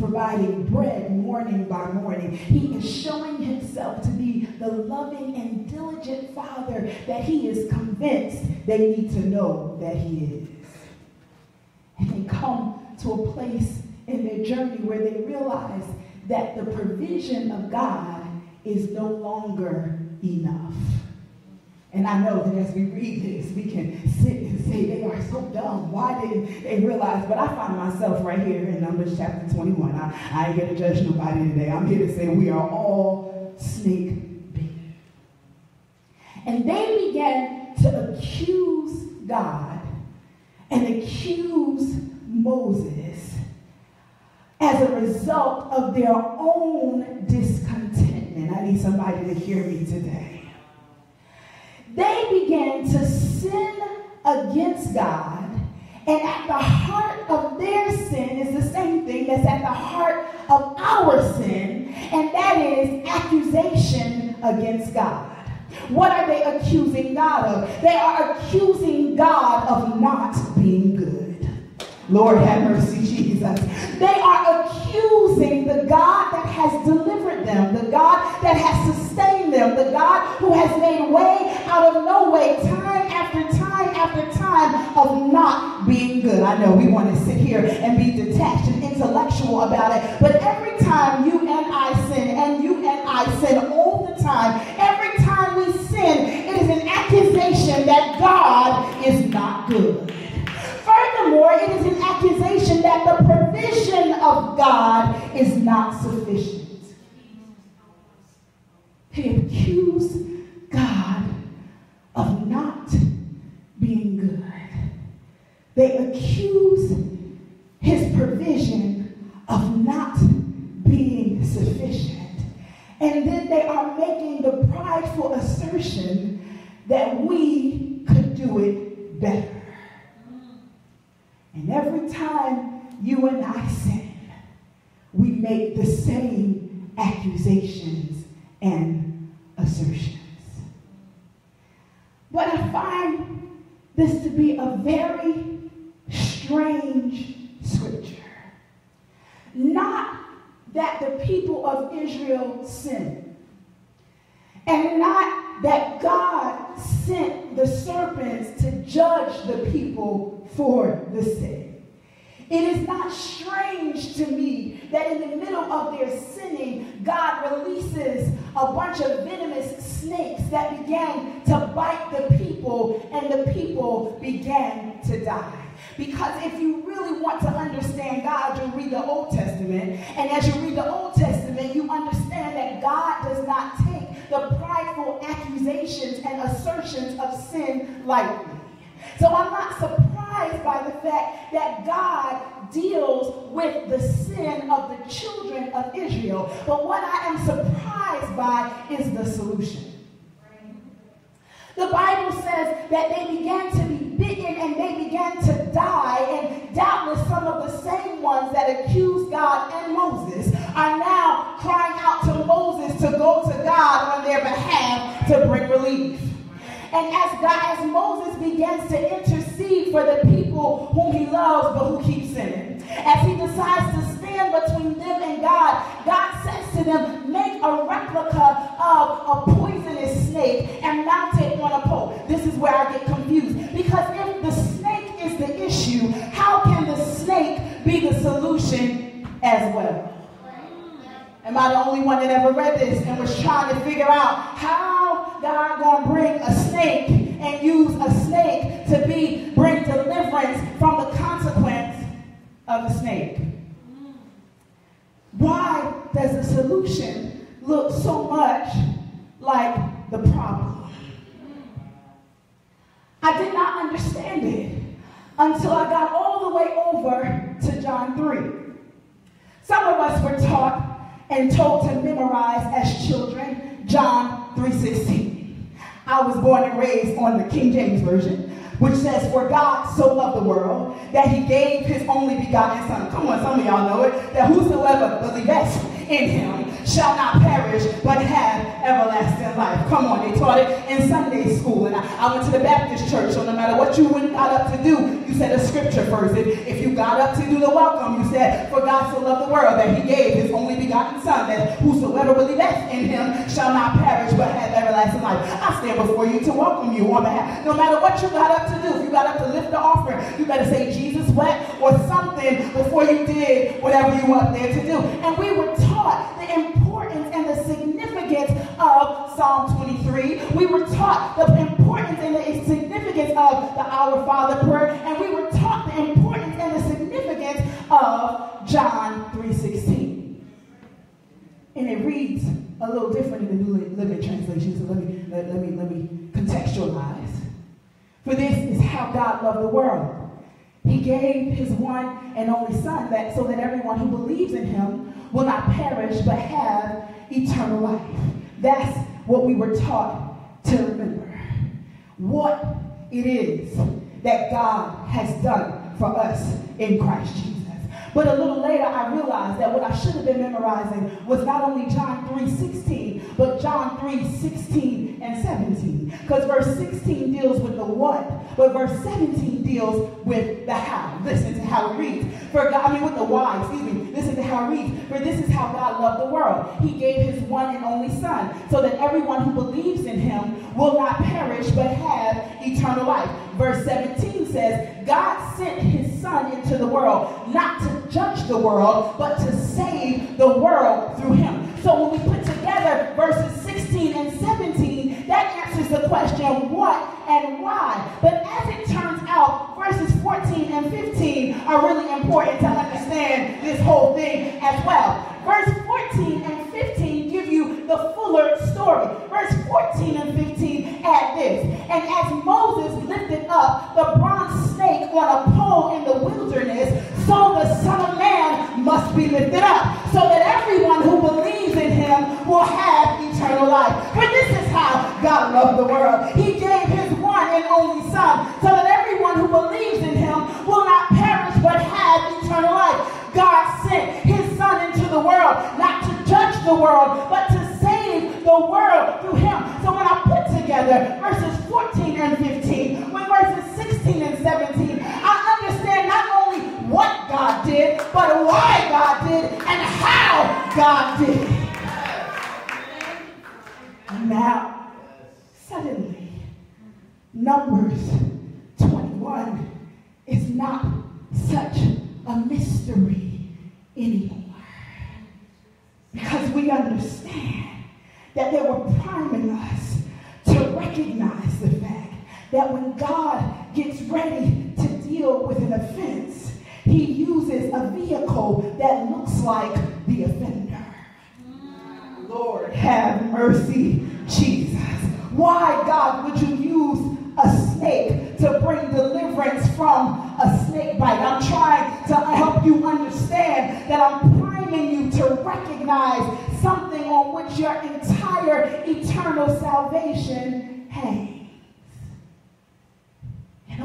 Speaker 2: providing bread morning by morning. He is showing himself to be the loving and diligent Father that he is convinced they need to know that he is. And they come to a place in their journey where they realize that the provision of God is no longer enough. And I know that as we read this, we can sit and say they are so dumb. Why didn't they realize? But I find myself right here in Numbers chapter 21. I ain't here to judge nobody today. I'm here to say we are all snake bitten. And they began to accuse God and accuse Moses as a result of their own discontentment. I need somebody to hear me today. They began to sin against God, and at the heart of their sin is the same thing that's at the heart of our sin, and that is accusation against God. What are they accusing God of? They are accusing God of not being good. Lord have mercy, Jesus. They are accusing the God that has delivered them, the God that has sustained them, the God who has made way out of no way, time after time after time, of not being good. I know we want to sit here and be detached and intellectual about it, but every time you and I sin, and you and I sin all the time, every time we sin, it is an accusation that God is not good. Furthermore, it is an accusation that the provision of God is not sufficient. They accuse God of not being good. They accuse his provision of not being sufficient. And then they are making the prideful assertion that we could do it better. And every time you and I sin, we make the same accusations and assertions. But I find this to be a very strange scripture. Not that the people of Israel sinned, and not that God sent the serpents to judge the people for the sin. It is not strange to me that in the middle of their sinning, God releases a bunch of venomous snakes that began to bite the people, and the people began to die. Because if you really want to understand God, you read the Old Testament, and as you read the Old Testament, you understand that God does not take the prideful accusations and assertions of sin lightly. So I'm not surprised by the fact that God deals with the sin of the children of Israel. But what I am surprised by is the solution. The Bible says that they began to be bitten and they began to die, and doubtless some of the same ones that accused God and Moses are now crying out to Moses to go to God on their behalf to bring relief. And as Moses begins to intercede for the people whom he loves but who keep sinning, as he decides to stand between them and God, God says to them, make a replica of a poisonous snake and mount it on a pole. This is where I get confused, because if the snake is the issue, how can the snake be the solution as well? Am I the only one that ever read this and was trying to figure out how God gonna bring a snake and use a snake to bring deliverance from the consequence of the snake? Why does the solution look so much like the problem? I did not understand it until I got all the way over to John 3. Some of us were taught and told to memorize as children John 3:16. I was born and raised on the King James Version, which says, for God so loved the world that he gave his only begotten son. Come on, some of y'all know it. That whosoever believeth in him
Speaker 1: shall not perish, but have everlasting life. Come on, they taught it in Sunday school. And I went to the Baptist church, so no matter what you got up to do, you said a scripture first. If you got up to do the welcome, you said, for God so loved the world that he gave his only begotten Son, that whosoever believeth in him shall not perish, but have everlasting life. I stand before you to welcome you on behalf. No matter what you got up to do, if you got up to lift the offering, you better say Jesus wept or something before you did whatever you were up there to do. And we were taught the importance and the significance of Psalm 23. We were taught the importance and the significance of the Our Father prayer. And we were taught the importance and the significance of John 3:16. And it reads a little different in the New Living Translation. So let me contextualize. For this is how God loved the world. He gave his one and only Son, that so that everyone who believes in him will not perish but have eternal life. That's what we were taught to remember. What it is that God has done for us in Christ Jesus. But a little later, I realized that what I should have been memorizing was not only John 3:16, but John 3:16 and 17. Because verse 16 deals with the what, but verse 17 deals with the how. Listen to how it reads. With the why, listen to how it reads. For this is how God loved the world. He gave his one and only Son, so that everyone who believes in him will not perish, but have eternal life. Verse 17 says, God sent his Son into the world, not to judge the world, but to save the world through him. So when we put together verses 16 and 17, that answers the question, what and why? But as it turns out, verses 14 and 15 are really important to understand this whole thing as well. Verse 14 and 15 give you the fuller story. Verse 14 and 15 add this. And as Moses lifted up the bronze snake on a pole in the wilderness, so the Son of Man must be lifted up, so that everyone who believes in him will have eternal life. For this is how God loved the world. He gave his one and only Son, so that everyone who believes in him will not perish but have eternal life. God sent his Son into the world, not to judge the world, but to save the world through him. So when I put together verses 14 and 15 with verses 16 and 17, I understand not only what God did, but why God did and how God did. And now, suddenly, Numbers 21 is not such a mystery anymore. Because we understand that they were priming us to recognize the fact that when God gets ready to deal with an offense, he uses a vehicle that looks like the offender. Lord, have mercy, Jesus. Why, God, would you use a snake to bring deliverance from a snake bite? I'm trying to help you understand that I'm priming you to recognize something on which your entire eternal salvation hangs. And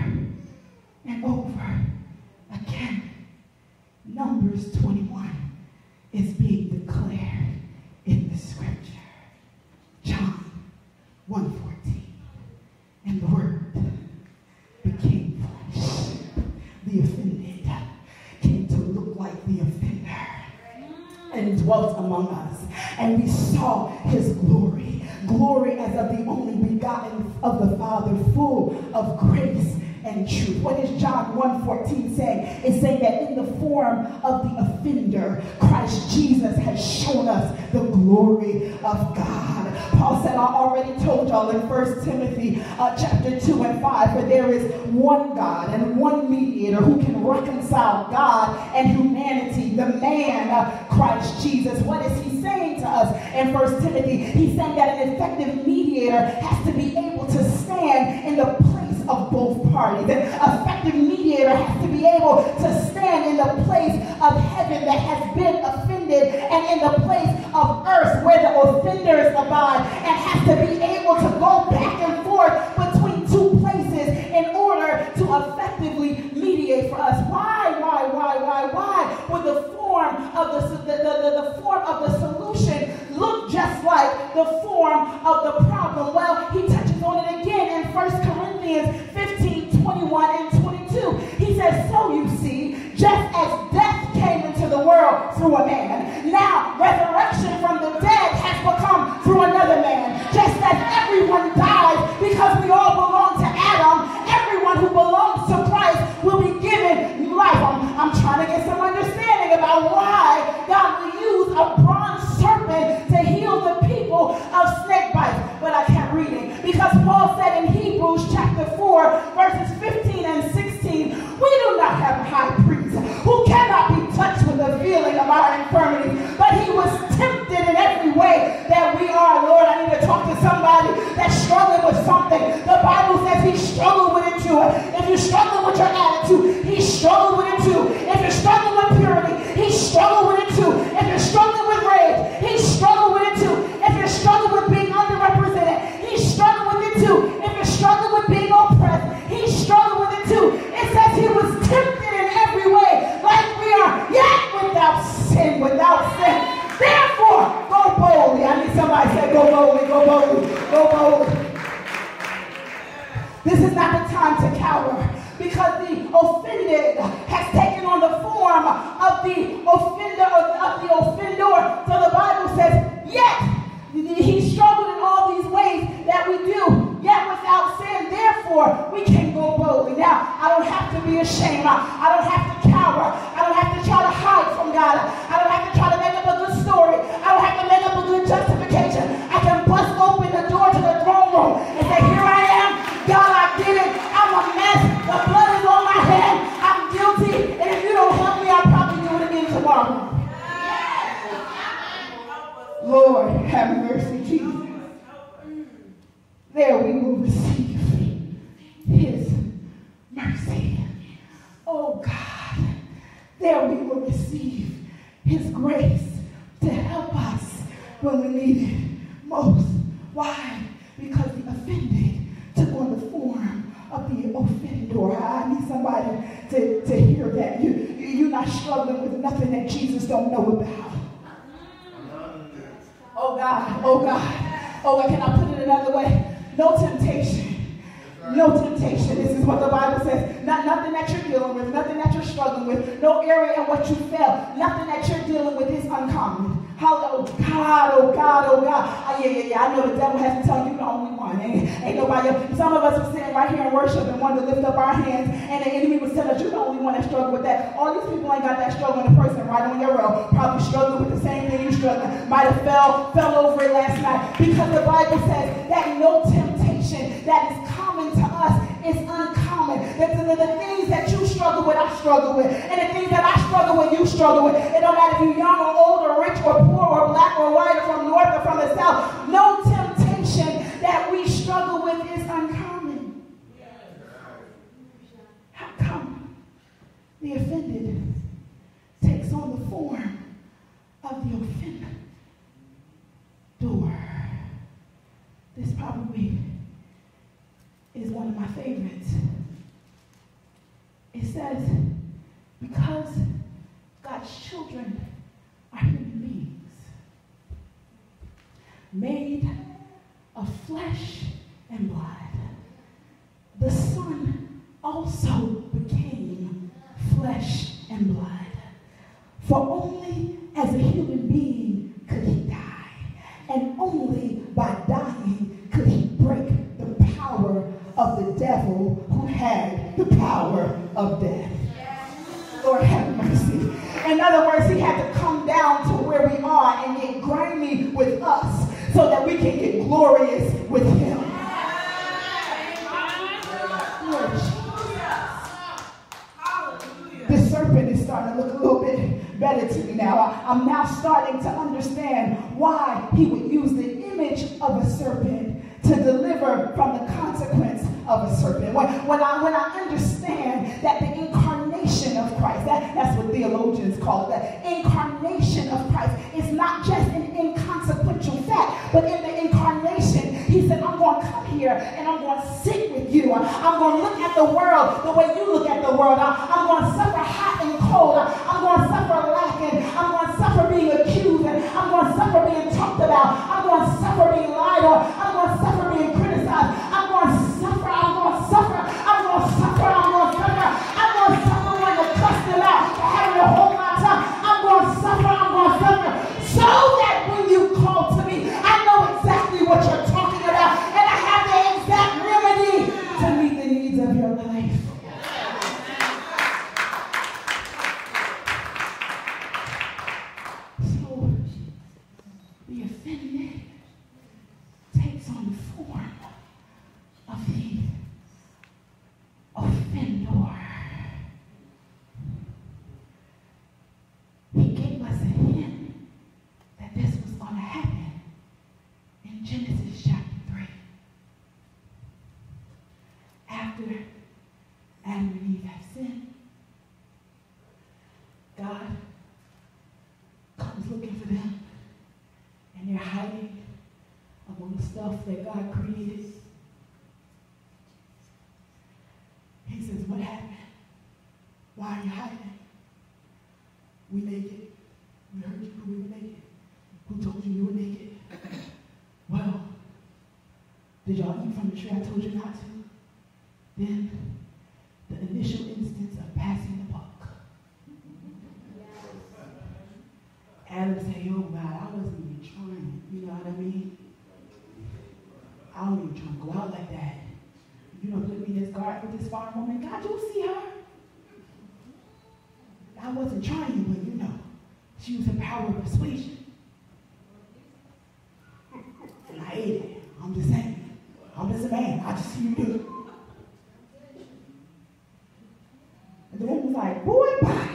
Speaker 1: over again, Numbers 21 is being declared in the scripture. John 1:14. And the Word became flesh. The offended came to look like the offender and dwelt among us. And we saw his glory. Glory as of the only begotten of the Father, full of grace and truth. What is John 1:14 saying? It's saying that in the form of the offender, Christ Jesus has shown us the glory of God. Paul said, I already told y'all in 1 Timothy chapter 2 and 5, for there is one God and one mediator who can reconcile God and humanity, the man Christ Jesus. What is he saying to us in 1 Timothy? He's saying that an effective mediator has to be able to stand in the place of both parties. An effective mediator has to be able to stand in the place of heaven that has been offended and in the place of earth where the offenders abide, and has to be able to go back and forth between two places in order to effectively mediate for us. Why would the form of the solution
Speaker 2: the form of the problem? Well, he touches on it again in 1 Corinthians 15:21 and 22. He says, so you see, just as death came into the world through a man, now resurrection from the dead has become through another man. Just as everyone dies because we all belong to Adam, everyone who belongs to Christ will be given life. I'm trying to get some understanding about why God will use a bronze serpent to heal the people of snake bites. But I can't read it because Paul said in Hebrews chapter 4 verses 15 and 16, we do not have a high priest who cannot be touched with the feeling of our infirmity, but he was tempted in every way that we are. Lord, I need to talk to somebody that's struggling with something. The Bible says he struggled with it too. If you're struggling with your attitude, he struggled with it too. If you're struggling with purity, he struggled with it too. If you're struggling with rage, he struggled with it too. If you're struggling with being underrepresented, he struggled with it too. If you're struggling with being oppressed, he struggled with it too. It says he was tempted in every way, like we are, yet without sin, Therefore, go boldly. I need somebody to say, go boldly, go boldly, go boldly. This is not the time to cower, because the offended has taken on the form of the offender of the offender. So the Bible says, yet he struggled in all these ways that we do, yet without sin. Therefore, we can go boldly. Now, I don't have to be ashamed. I don't have to cower. I don't have to try to hide from God. I don't have to try to make up a good story. I don't have to make up a good justification. I can bust open the door to the throne room and say, here I am. God, I did it. I'm a mess. The blood is on my head. I'm guilty. And if you don't help me, I'll probably do it again tomorrow. Lord, have mercy, Jesus. There we will receive his mercy. Oh God, there we will receive his grace to help us when we need it most. Why? Because the offended took on the form of the offender. I need somebody to hear that. You're not struggling with nothing that Jesus don't know about. Oh God, oh God, oh God, can I put it another way? No temptation. No temptation. This is what the Bible says. Nothing that you're dealing with, nothing that you're struggling with, no area in what you felt, nothing that you're dealing with is uncommon. Oh God, oh God, oh God. Yeah. I know the devil has to tell you the only one. Ain't nobody else. Some of us were sitting right here in worship and wanted to lift up our hands, and the enemy was telling us you're the only one that struggled with that. All these people ain't got that struggling person right on your row. Probably struggling with the same thing you're struggling. Might have fell over it last night. Because the Bible says that no temptation that is common to us is uncommon. The things that you struggle with, I struggle with. And the things that I struggle with, you struggle with. It don't matter if you're young or old or rich or poor or black or white or from north or from the south. No temptation that we struggle with is uncommon. How come the offended takes on the form of the offender? This probably is one of my favorites. It says, because God's children are human beings, made of flesh and blood, the Son also became flesh and blood. For only as a human being could he die, and only by dying could he break the power of the devil who had the power of death. Lord have mercy. In other words, he had to come down to where we are and get grimy with us so that we can get glorious with him. Lord Jesus. This serpent is starting to look a little bit better to me now. I'm now starting to understand why he would use the image of a serpent to deliver from the consequence of a serpent. When I understand that the incarnation of Christ, that's what theologians call it, the incarnation of Christ is not just an inconsequential fact, but in the incarnation, he said, I'm going to come here and I'm going to sit with you. I'm going to look at the world the way you look at the world. I'm going to suffer hot and cold. I'm going to suffer lacking. I'm going to suffer being accused. And I'm going to suffer being talked about. about. I'm going to suffer being lied on. I'm going to suffer being criticized. I'm going to suffer. I'm going to suffer. I'm going to suffer. I'm going to suffer. I'm going to suffer when the cussing out, having to hold my tongue. I'm going to suffer. I'm going to suffer. So that when you call to me, I know exactly what you're talking about. And I have the exact remedy to meet the needs of your life. So, the offended takes on the form of the offender. He gave us a hint that this was going to happen in Genesis chapter 3. After Adam and Eve have sinned, God comes looking for them, and they're hiding among the stuff that God created. He says, what happened? Why are you hiding? We naked. We heard you we were naked. Who told you you were naked? Well, did y'all eat from the tree I told you not to? Then the initial instance of passing the buck. Adam said, oh God, I wasn't even trying. You know what I mean? I don't even try to go out like that. You don't put me in this garden with this farm woman. God, you'll see her. I wasn't trying, but you know, she was a power of persuasion. And I ate it. I'm just saying. I'm just a man. I just see you do it. And the woman was like, boy, bye.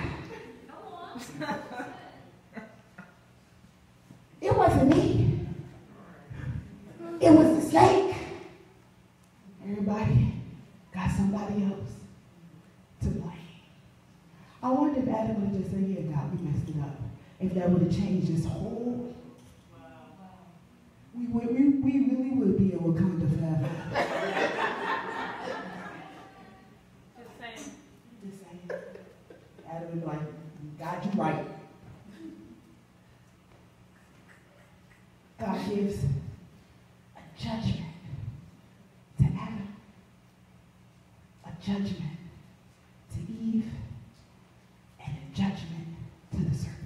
Speaker 2: It wasn't me. It was the snake. Everybody got somebody else to blame. I wonder if Adam would have just said, yeah, God, we messed it up. If that would have changed this whole, we really would be in Wakanda forever. Just saying. Adam would be like, God, you right. God gives a judgment to Adam, a judgment to Eve, and a judgment to the serpent.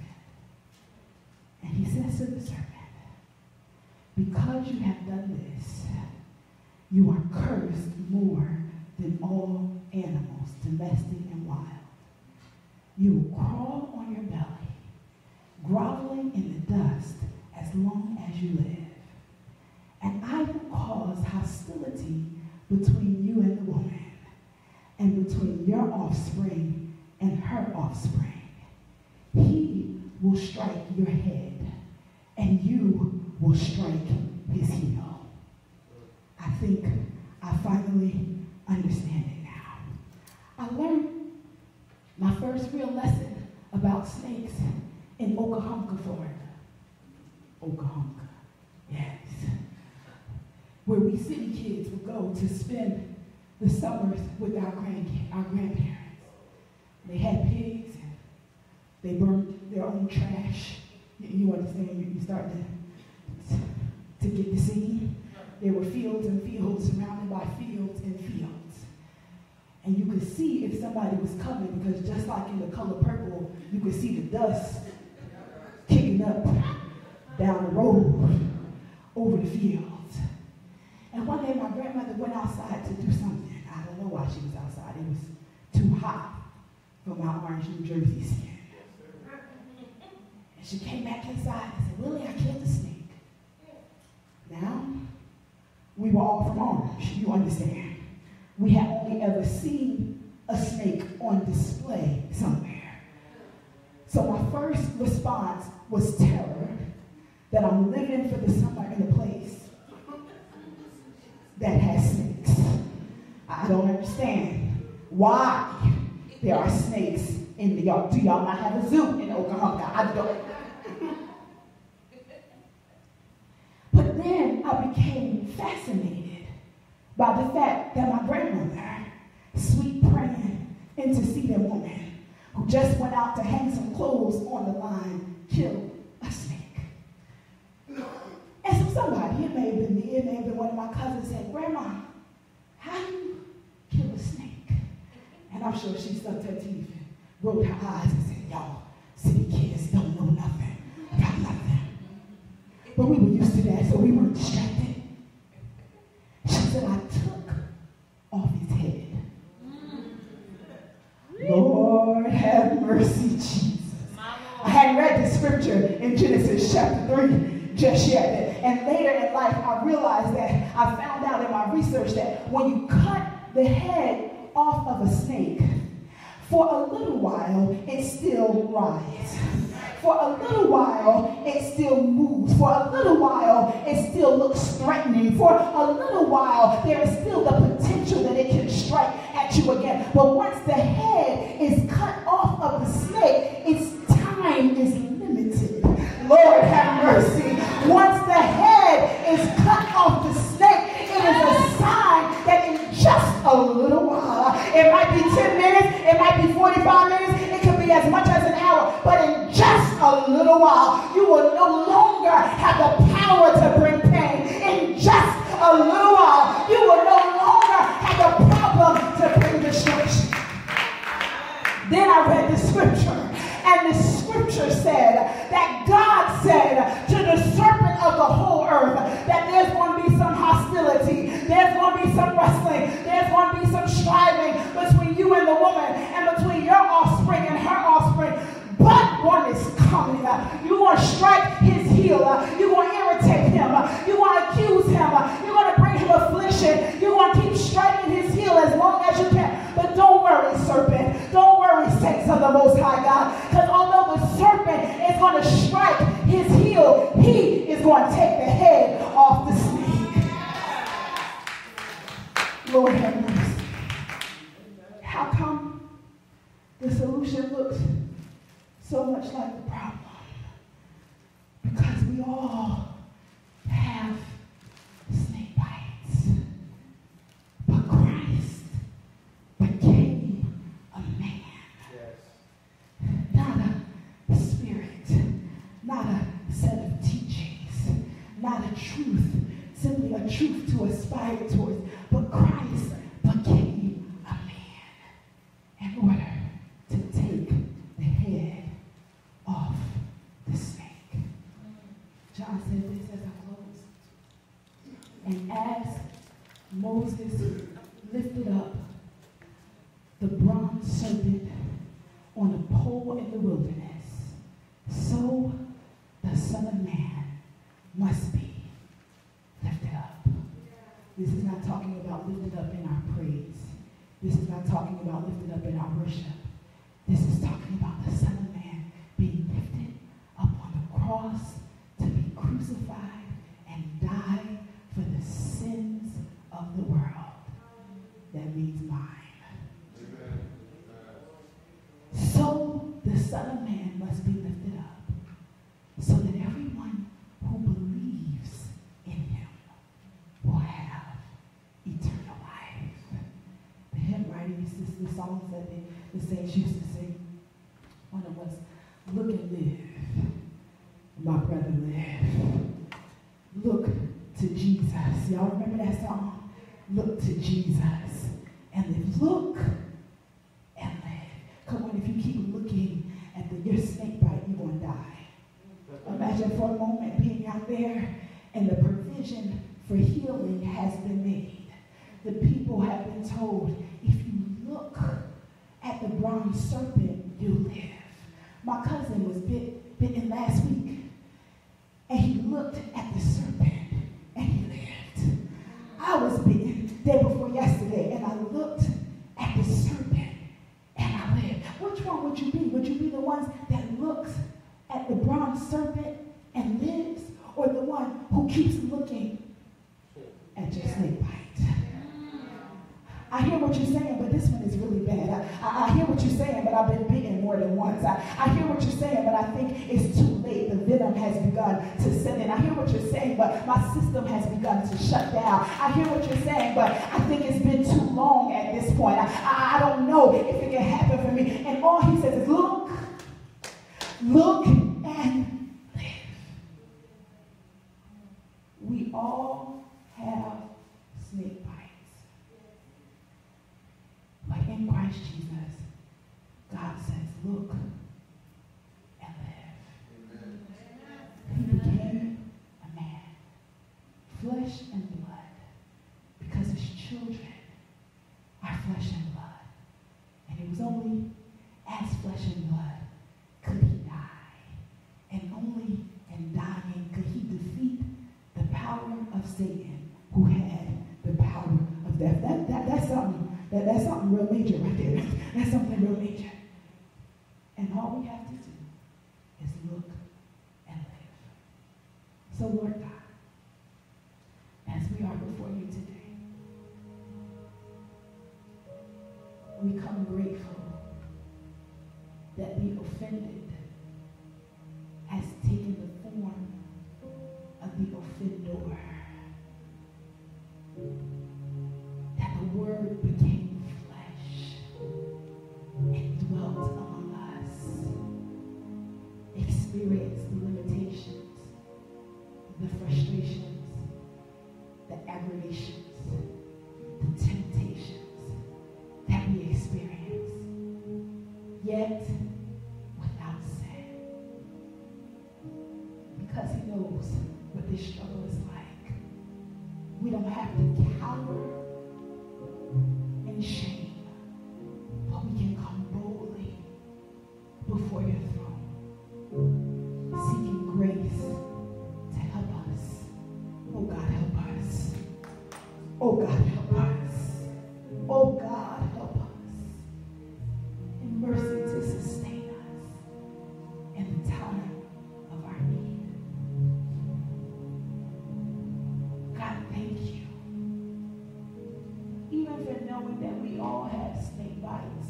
Speaker 2: And he says to the serpent, because you have done this, you are cursed more than all animals, domestic and wild. You will crawl on your belly, groveling in the dust as long as you live. And I will cause hostility between you and the woman, and between your offspring and her offspring. He will strike your head, and you will strike his heel. I think I finally understand it now. I learned my first real lesson about snakes in Okahonka, Florida. Okahonka, yes. Where we city kids would go to spend the summers with our grandparents. They had pigs, and they burned their own trash. You understand? You start to get the scene. There were fields and fields surrounded by fields and fields. And you could see if somebody was coming, because just like in The Color Purple, you could see the dust kicking up down the road over the fields. And one day my grandmother went outside to do something. I don't know why she was outside. It was too hot for my Orange, New Jersey skin. And she came back inside and said, Willie, I killed a snake. Now, we were all from Orange, you understand. We had only ever seen a snake on display somewhere. So my first response was terror, that I'm living for the summer in a place that has snakes. I don't understand why there are snakes in the yard. Do y'all not have a zoo in Okahonka? I don't. But then I became fascinated by the fact that my grandmother, sweet praying, interceding woman, who just went out to hang some clothes on the line, killed a snake. it may have been me, it may have been one of my cousins said, Grandma, how do you kill a snake? And I'm sure she sucked her teeth and rolled her eyes and said, y'all, city kids don't know nothing about nothing. But we were used to that, so we weren't distracted. She said, I took off his head. Lord have mercy, Jesus. I hadn't read the scripture in Genesis chapter 3 just yet. And later in life, I realized that I found out in my research that when you cut the head off of a snake, for a little while, it still rides. For a little while, it still moves. For a little while, it still looks threatening. For a little while, there is still the potential that it can strike at you again. But once the head is cut off of the snake, its time is limited. Lord have mercy. Once the head is cut off the snake, it is a sign that in just a little while, it might be 10 minutes, it might be 45 minutes, it could be as much as an hour, but in just a little while, you will no longer have the power to bring pain. In just a little while, you will no longer have the problem to bring destruction. Then I read the scripture, and the scripture said that God said to the serpent of the whole earth that there's going to be some hostility, there's going to be some wrestling, there's going to be some striving between you and the woman, and between your offspring and her offspring. But one is coming. You're going to strike his heel. You're going to irritate him. You're going to accuse him. You're going to bring him affliction. You're going to keep striking his heel as long as you can. But don't worry, serpent. Don't worry, saints of the Most High God. Because although the serpent is going to strike his heel, he is going to take the head off the snake. Lord have mercy. How come the solution looks so much like the problem? Because we all have snake bites. But Christ became a man. Yes. Not a spirit, not a set of teachings, not a truth, simply a truth to aspire towards. But Christ became a man in order to take the head off the snake. John said this as I close. And as Moses lifted up the bronze serpent on a pole in the wilderness, so the Son of Man must be lifted up. This is not talking about lifted up in our praise. This is not talking about lifted up in our worship. This is talking about the Son of Man being lifted up on the cross to be crucified and die for the sins of the world. That means mine. So the Son of Man must be lifted up so that everyone who believes in him will have eternal life. The hymn writing, the songs that the saints used to sing. One of us, look and live, my brother live. Look to Jesus. Y'all remember that song? Look to Jesus and live. Look and live. Come on, if you keep looking at your snake bite, you're going to die. Imagine for a moment being out there and the provision for healing has been made. The people have been told, if you look at the bronze serpent, you'll live. My cousin was bitten last week, and he looked at the serpent, and he lived. I was bitten day before yesterday, and I looked at the serpent, and I lived. Which one would you be? Would you be the ones that looks at the bronze serpent and lives, or the one who keeps looking at your snake bite? I hear what you're saying, but this one is really bad. I hear what you're saying, but I've been bitten more than once. I hear what you're saying, but I think it's too late. The venom has begun to set in. I hear what you're saying, but my system has begun to shut down. I hear what you're saying, but I think it's been too long at this point. I don't know if it can happen for me. And all he says is, look and live. We all
Speaker 1: That's something real major right there. That's something real major. And all we have to do is look and live. So Lord God, as we are before you today, we come grateful that the offended has taken the form of the offender. That the word became flesh and dwelt among us, experienced the limitations, the frustrations, the aggravations, the temptations that we experience, yet without sin. Because he knows what this struggle is like. We don't have to cower in shame, but we can come boldly before your throne, seeking grace to help us. Oh God, help us. Oh God, help us. Oh God, help us. In mercy to sustain us in the time of our need. God, thank you. Even for knowing that we all have snake bites.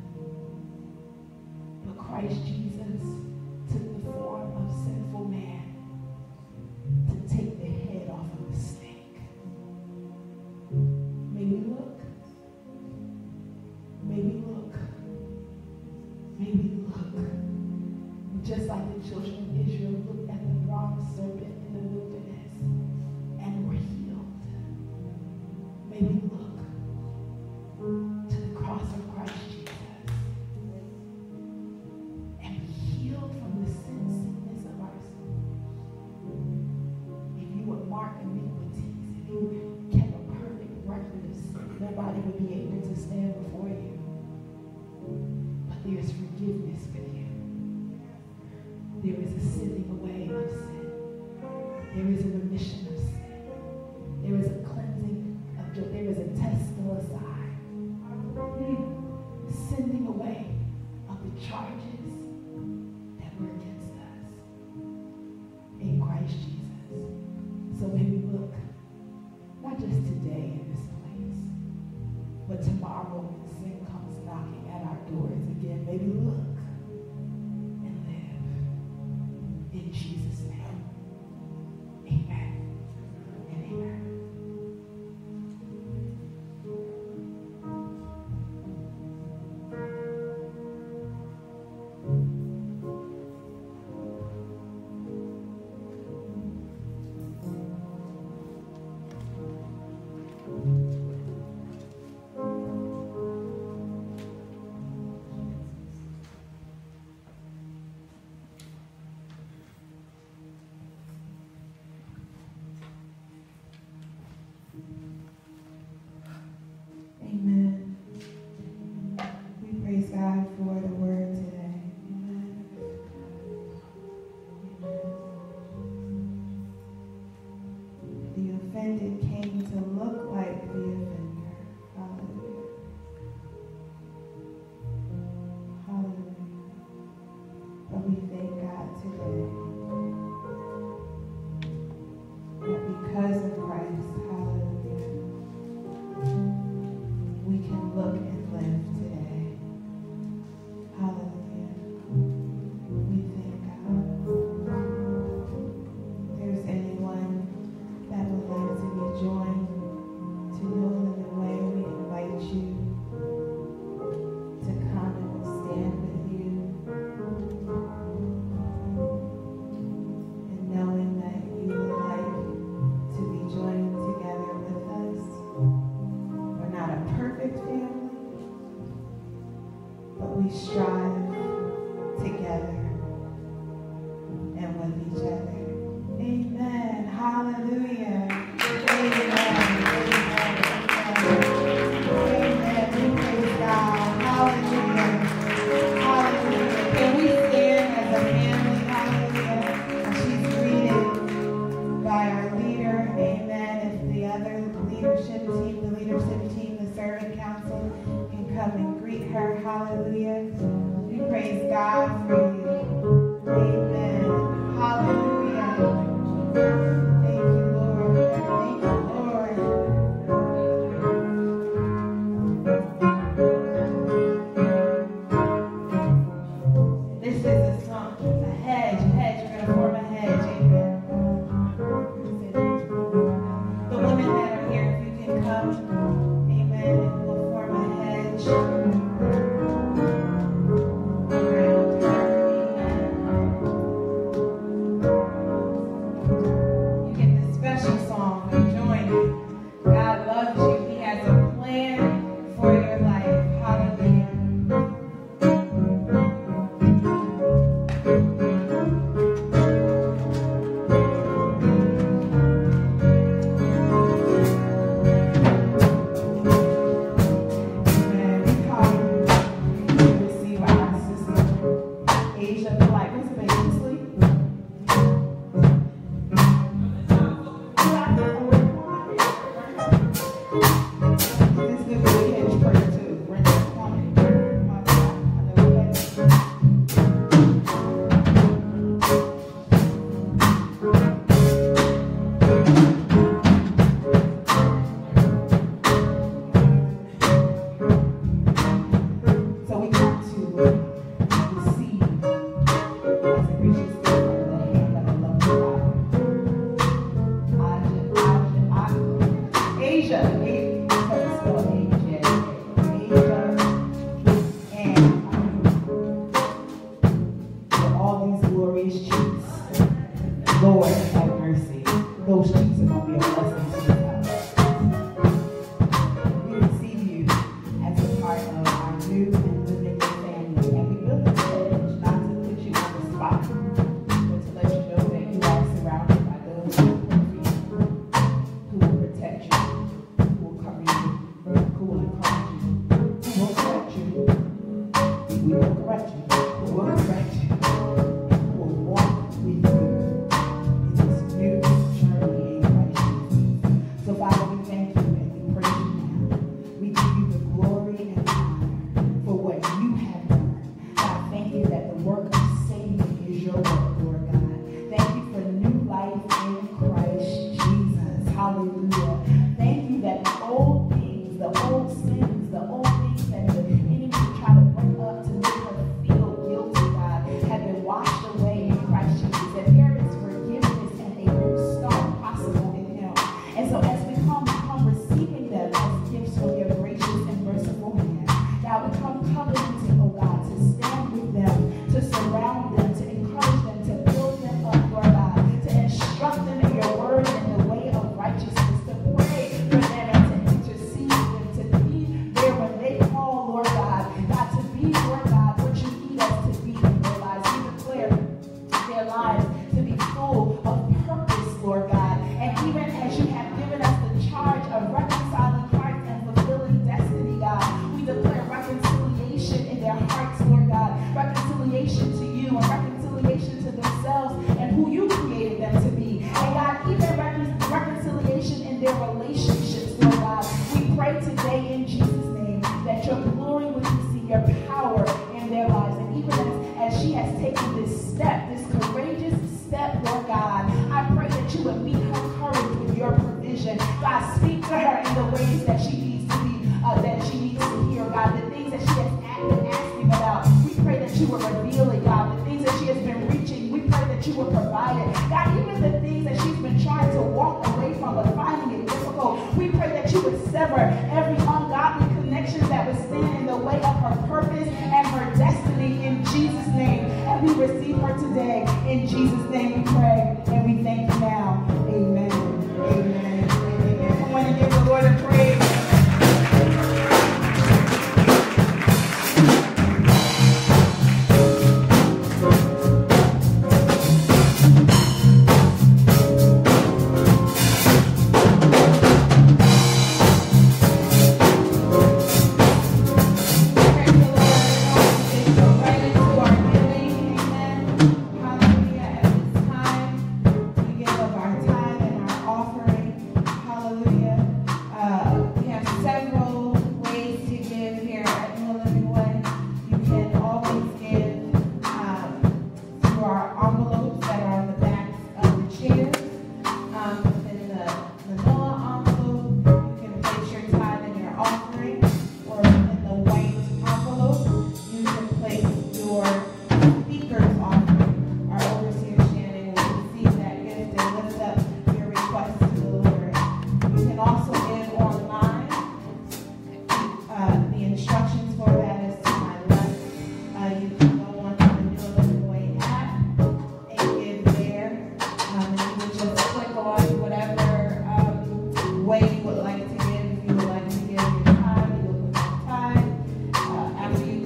Speaker 1: But Christ Jesus took the form of sinful man to take the head off of the snake. May we look. May we look. May we look. Just like the children of Israel looked at the bronze serpent in the wilderness and were healed. May we look to the cross of Christ Jesus and be healed from the sickness of our soul. If you would mark iniquities, if you kept a perfect record of sin, nobody would be able to stand before you. But there is forgiveness with you. There is a sending away of sin. There is a remission of sin. There is a cleansing of guilt. There is a testimony. Sending away of the charges that were against us in Christ Jesus. So may we look, not just today in this place, but tomorrow when sin comes knocking at our doors again, may we look and live in Jesus' name. Amen and amen. Amen. We praise God for the word today. Amen. The offended came to look like the offender. Hallelujah. Hallelujah. But we thank God today that because of Christ, hallelujah, we can look and live today. Hallelujah. We thank God. If there's anyone that would like to be joined to Kneel in the Way, we invite you to come and we'll stand with you. And knowing that you would like to be joined together with us. We're not a perfect family, but we strive together and with each other. Amen. Hallelujah. Amen. Amen. We praise God. Hallelujah. Hallelujah. Can we stand as a family? Hallelujah. And she's greeted by our leader. Amen. If the other leadership team, the servant council,
Speaker 2: Hallelujah. We praise God for you. Amen. Hallelujah. Thank you, Lord. Thank you, Lord. This is a song, a hedge. You're going to form a hedge. Amen. The women that are here, if you can come. Amen. And we'll form a hedge.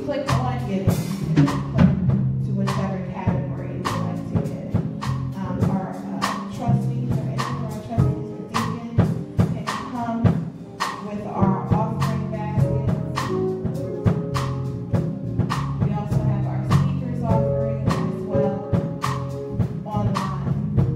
Speaker 2: click on giving, you can click to whichever category you would like to give. Our trustees or any of our trustees or deacons can come with our offering baskets. We also have our speakers offering as well online.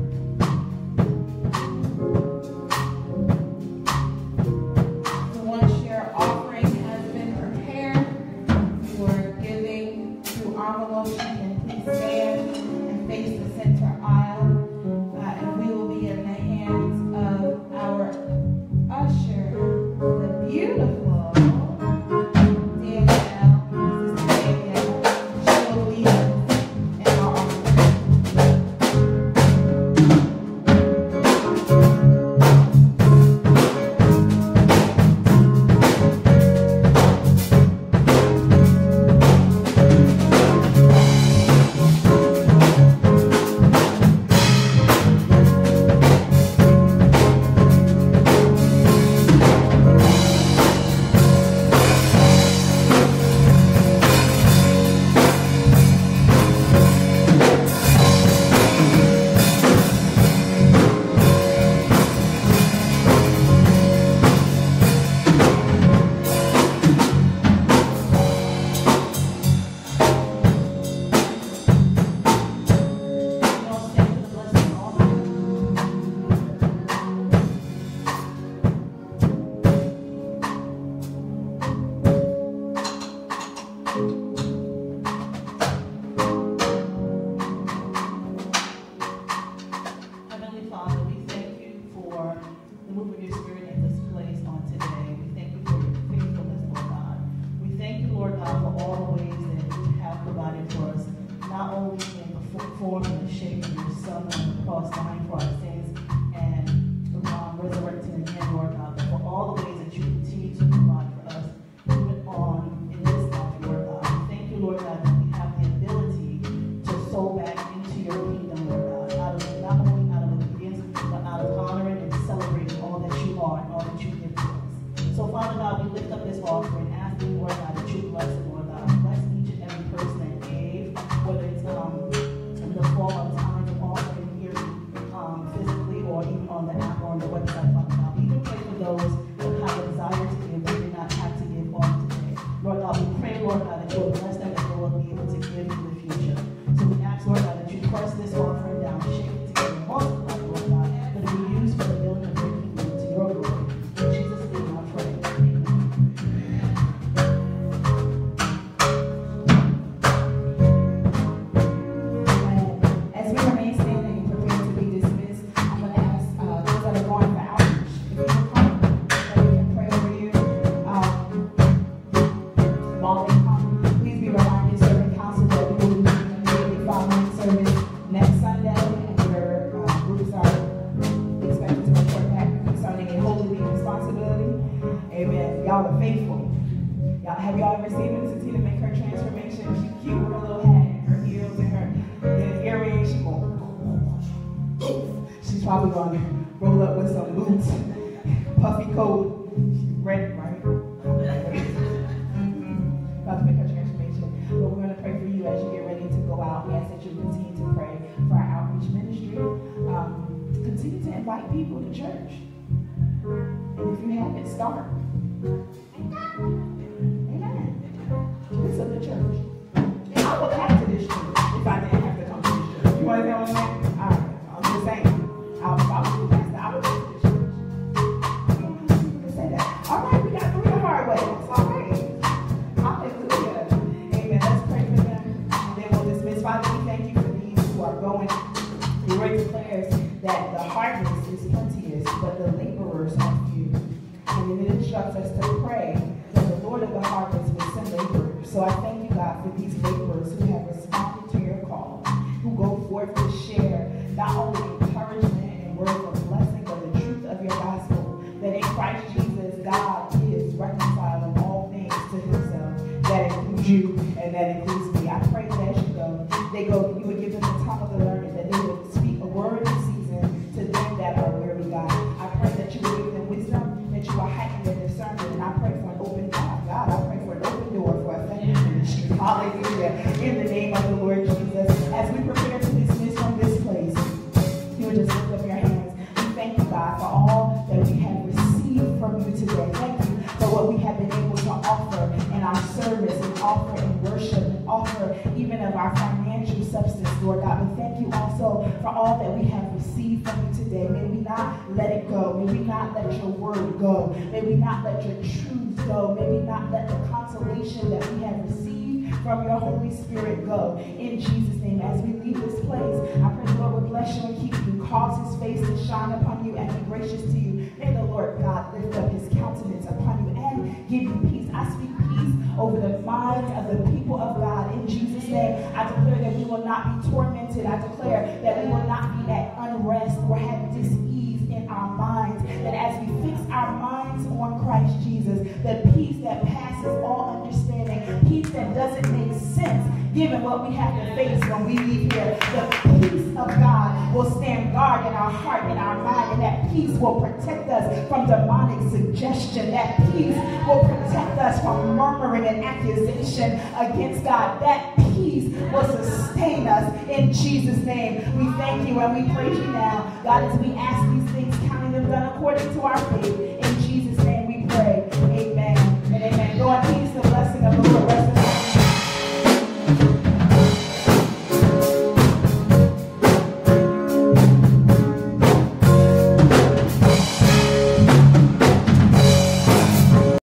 Speaker 2: The one-share offering has been prepared for giving through envelopes. You can please stand and face the center aisle, and we will be in the hands of our usher, the beautiful Danielle. Sister Danielle. She will lead us in our offering. Heavenly Father, we thank you for the move of your spirit in this place on today. We thank you for your faithfulness, Lord God. We thank you, Lord God, for all the ways that you have provided for us, not only in the form and the shape of your Son on the cross, dying for our sins and resurrecting again, Lord God, but for all the ways that you continue to provide for us, even on in this life, Lord God. We thank you, Lord God, that we have the ability to sow back into your kingdom, Lord God, not only out of obedience, but out of honoring and celebrating all that you are and all that you give to us. So, Father God, we lift up this offering, asking, Lord God, that you bless it, Lord God. Bless each and every person that gave, whether it's in the form of time of offering here physically or even on the app or on the website, Father God. We even pray for those that have a desire to give that did not have to give on today. Lord God, we pray, Lord God, that you will bless them and they will be able to give in the future. So we ask, Lord God, that you press this offering down, shake it together, multiply, Lord God, that it be used for the building of your kingdom to your glory. In Jesus' name I pray. Amen. As we remain standing and prepare to be dismissed, I'm going to ask those that are going for outreach, if you will come, that we can pray over you. While they come, please be reminded, Servant Council, that we will be meeting immediately following service next Sunday, and your groups are expected to report back concerning a Holy Week responsibility. Amen. Y'all are faithful. Have y'all ever seen Minister Tina make her transformation? She's cute with her little hat and her heels and her earrings. She goes, she's probably going to roll up with some boots, puffy coat. She's ready, right? About to make her transformation. But we're going to pray for you as you get ready to go out. We ask that you continue to pray for our outreach ministry. Continue to invite people to church. And if you haven't, start. Amen. This is a good church. And I would come to this church if I didn't have to come to this church. You want to know what I'm saying? I'm just saying. I would go to this church. You say that. All right, we got through the hard way. It's all right. Hallelujah. Amen. Let's pray for them. And then we'll dismiss. Father, we thank you for these who are going. Your word declares that the harvest is plenteous, but the laborers are few. And it instructs us to pray that the Lord of the harvest will send laborers. So I thank you, God, for these laborers who have responded to your call, who go forth to share not only encouragement and words of blessing, but the truth of your gospel, that in Christ Jesus, God is reconciling all things to himself. That includes you and that includes me. I pray that as you go, you would give them the tongue of the learned, that they would speak a word in season to them that are weary, God. I pray that you would give them wisdom, that you will heighten their discernment, and I pray for an open door. God, I pray for an open door for effective ministry. Hallelujah. In the name of the Lord Jesus. As we prepare to dismiss from this place, you would just lift up your hands. We thank you, God, for all that we have received from you today. Thank you for what we have been able to offer in our service and offer in worship and offer even of our financial substance, Lord God. But thank you also for all that we have received from you today. May we not let it go. May we not let your word go. May we not let your truth go. May we not let the consolation that we have received from your Holy Spirit go. In Jesus' name, as we leave this place, I pray the Lord will bless you and keep you, cause his face to shine upon you and be gracious to you. May the Lord God lift up his countenance upon you and give you peace. I speak peace over the minds of the people of God. In Jesus' name, I declare that we will not be tormented. I declare that we will not be at unrest or have dis-ease in our minds. That as we fix our minds on Christ Jesus, the peace that passes all understanding, peace that doesn't make sense, given what we have to face when we leave here, the peace of God will stand guard in our heart and our mind, and that peace will protect us from demonic suggestion. That peace will protect us from murmuring and accusation against God. That peace will sustain us in Jesus' name. We thank you and we praise you now, God, as we ask these things, counting them done according to our faith.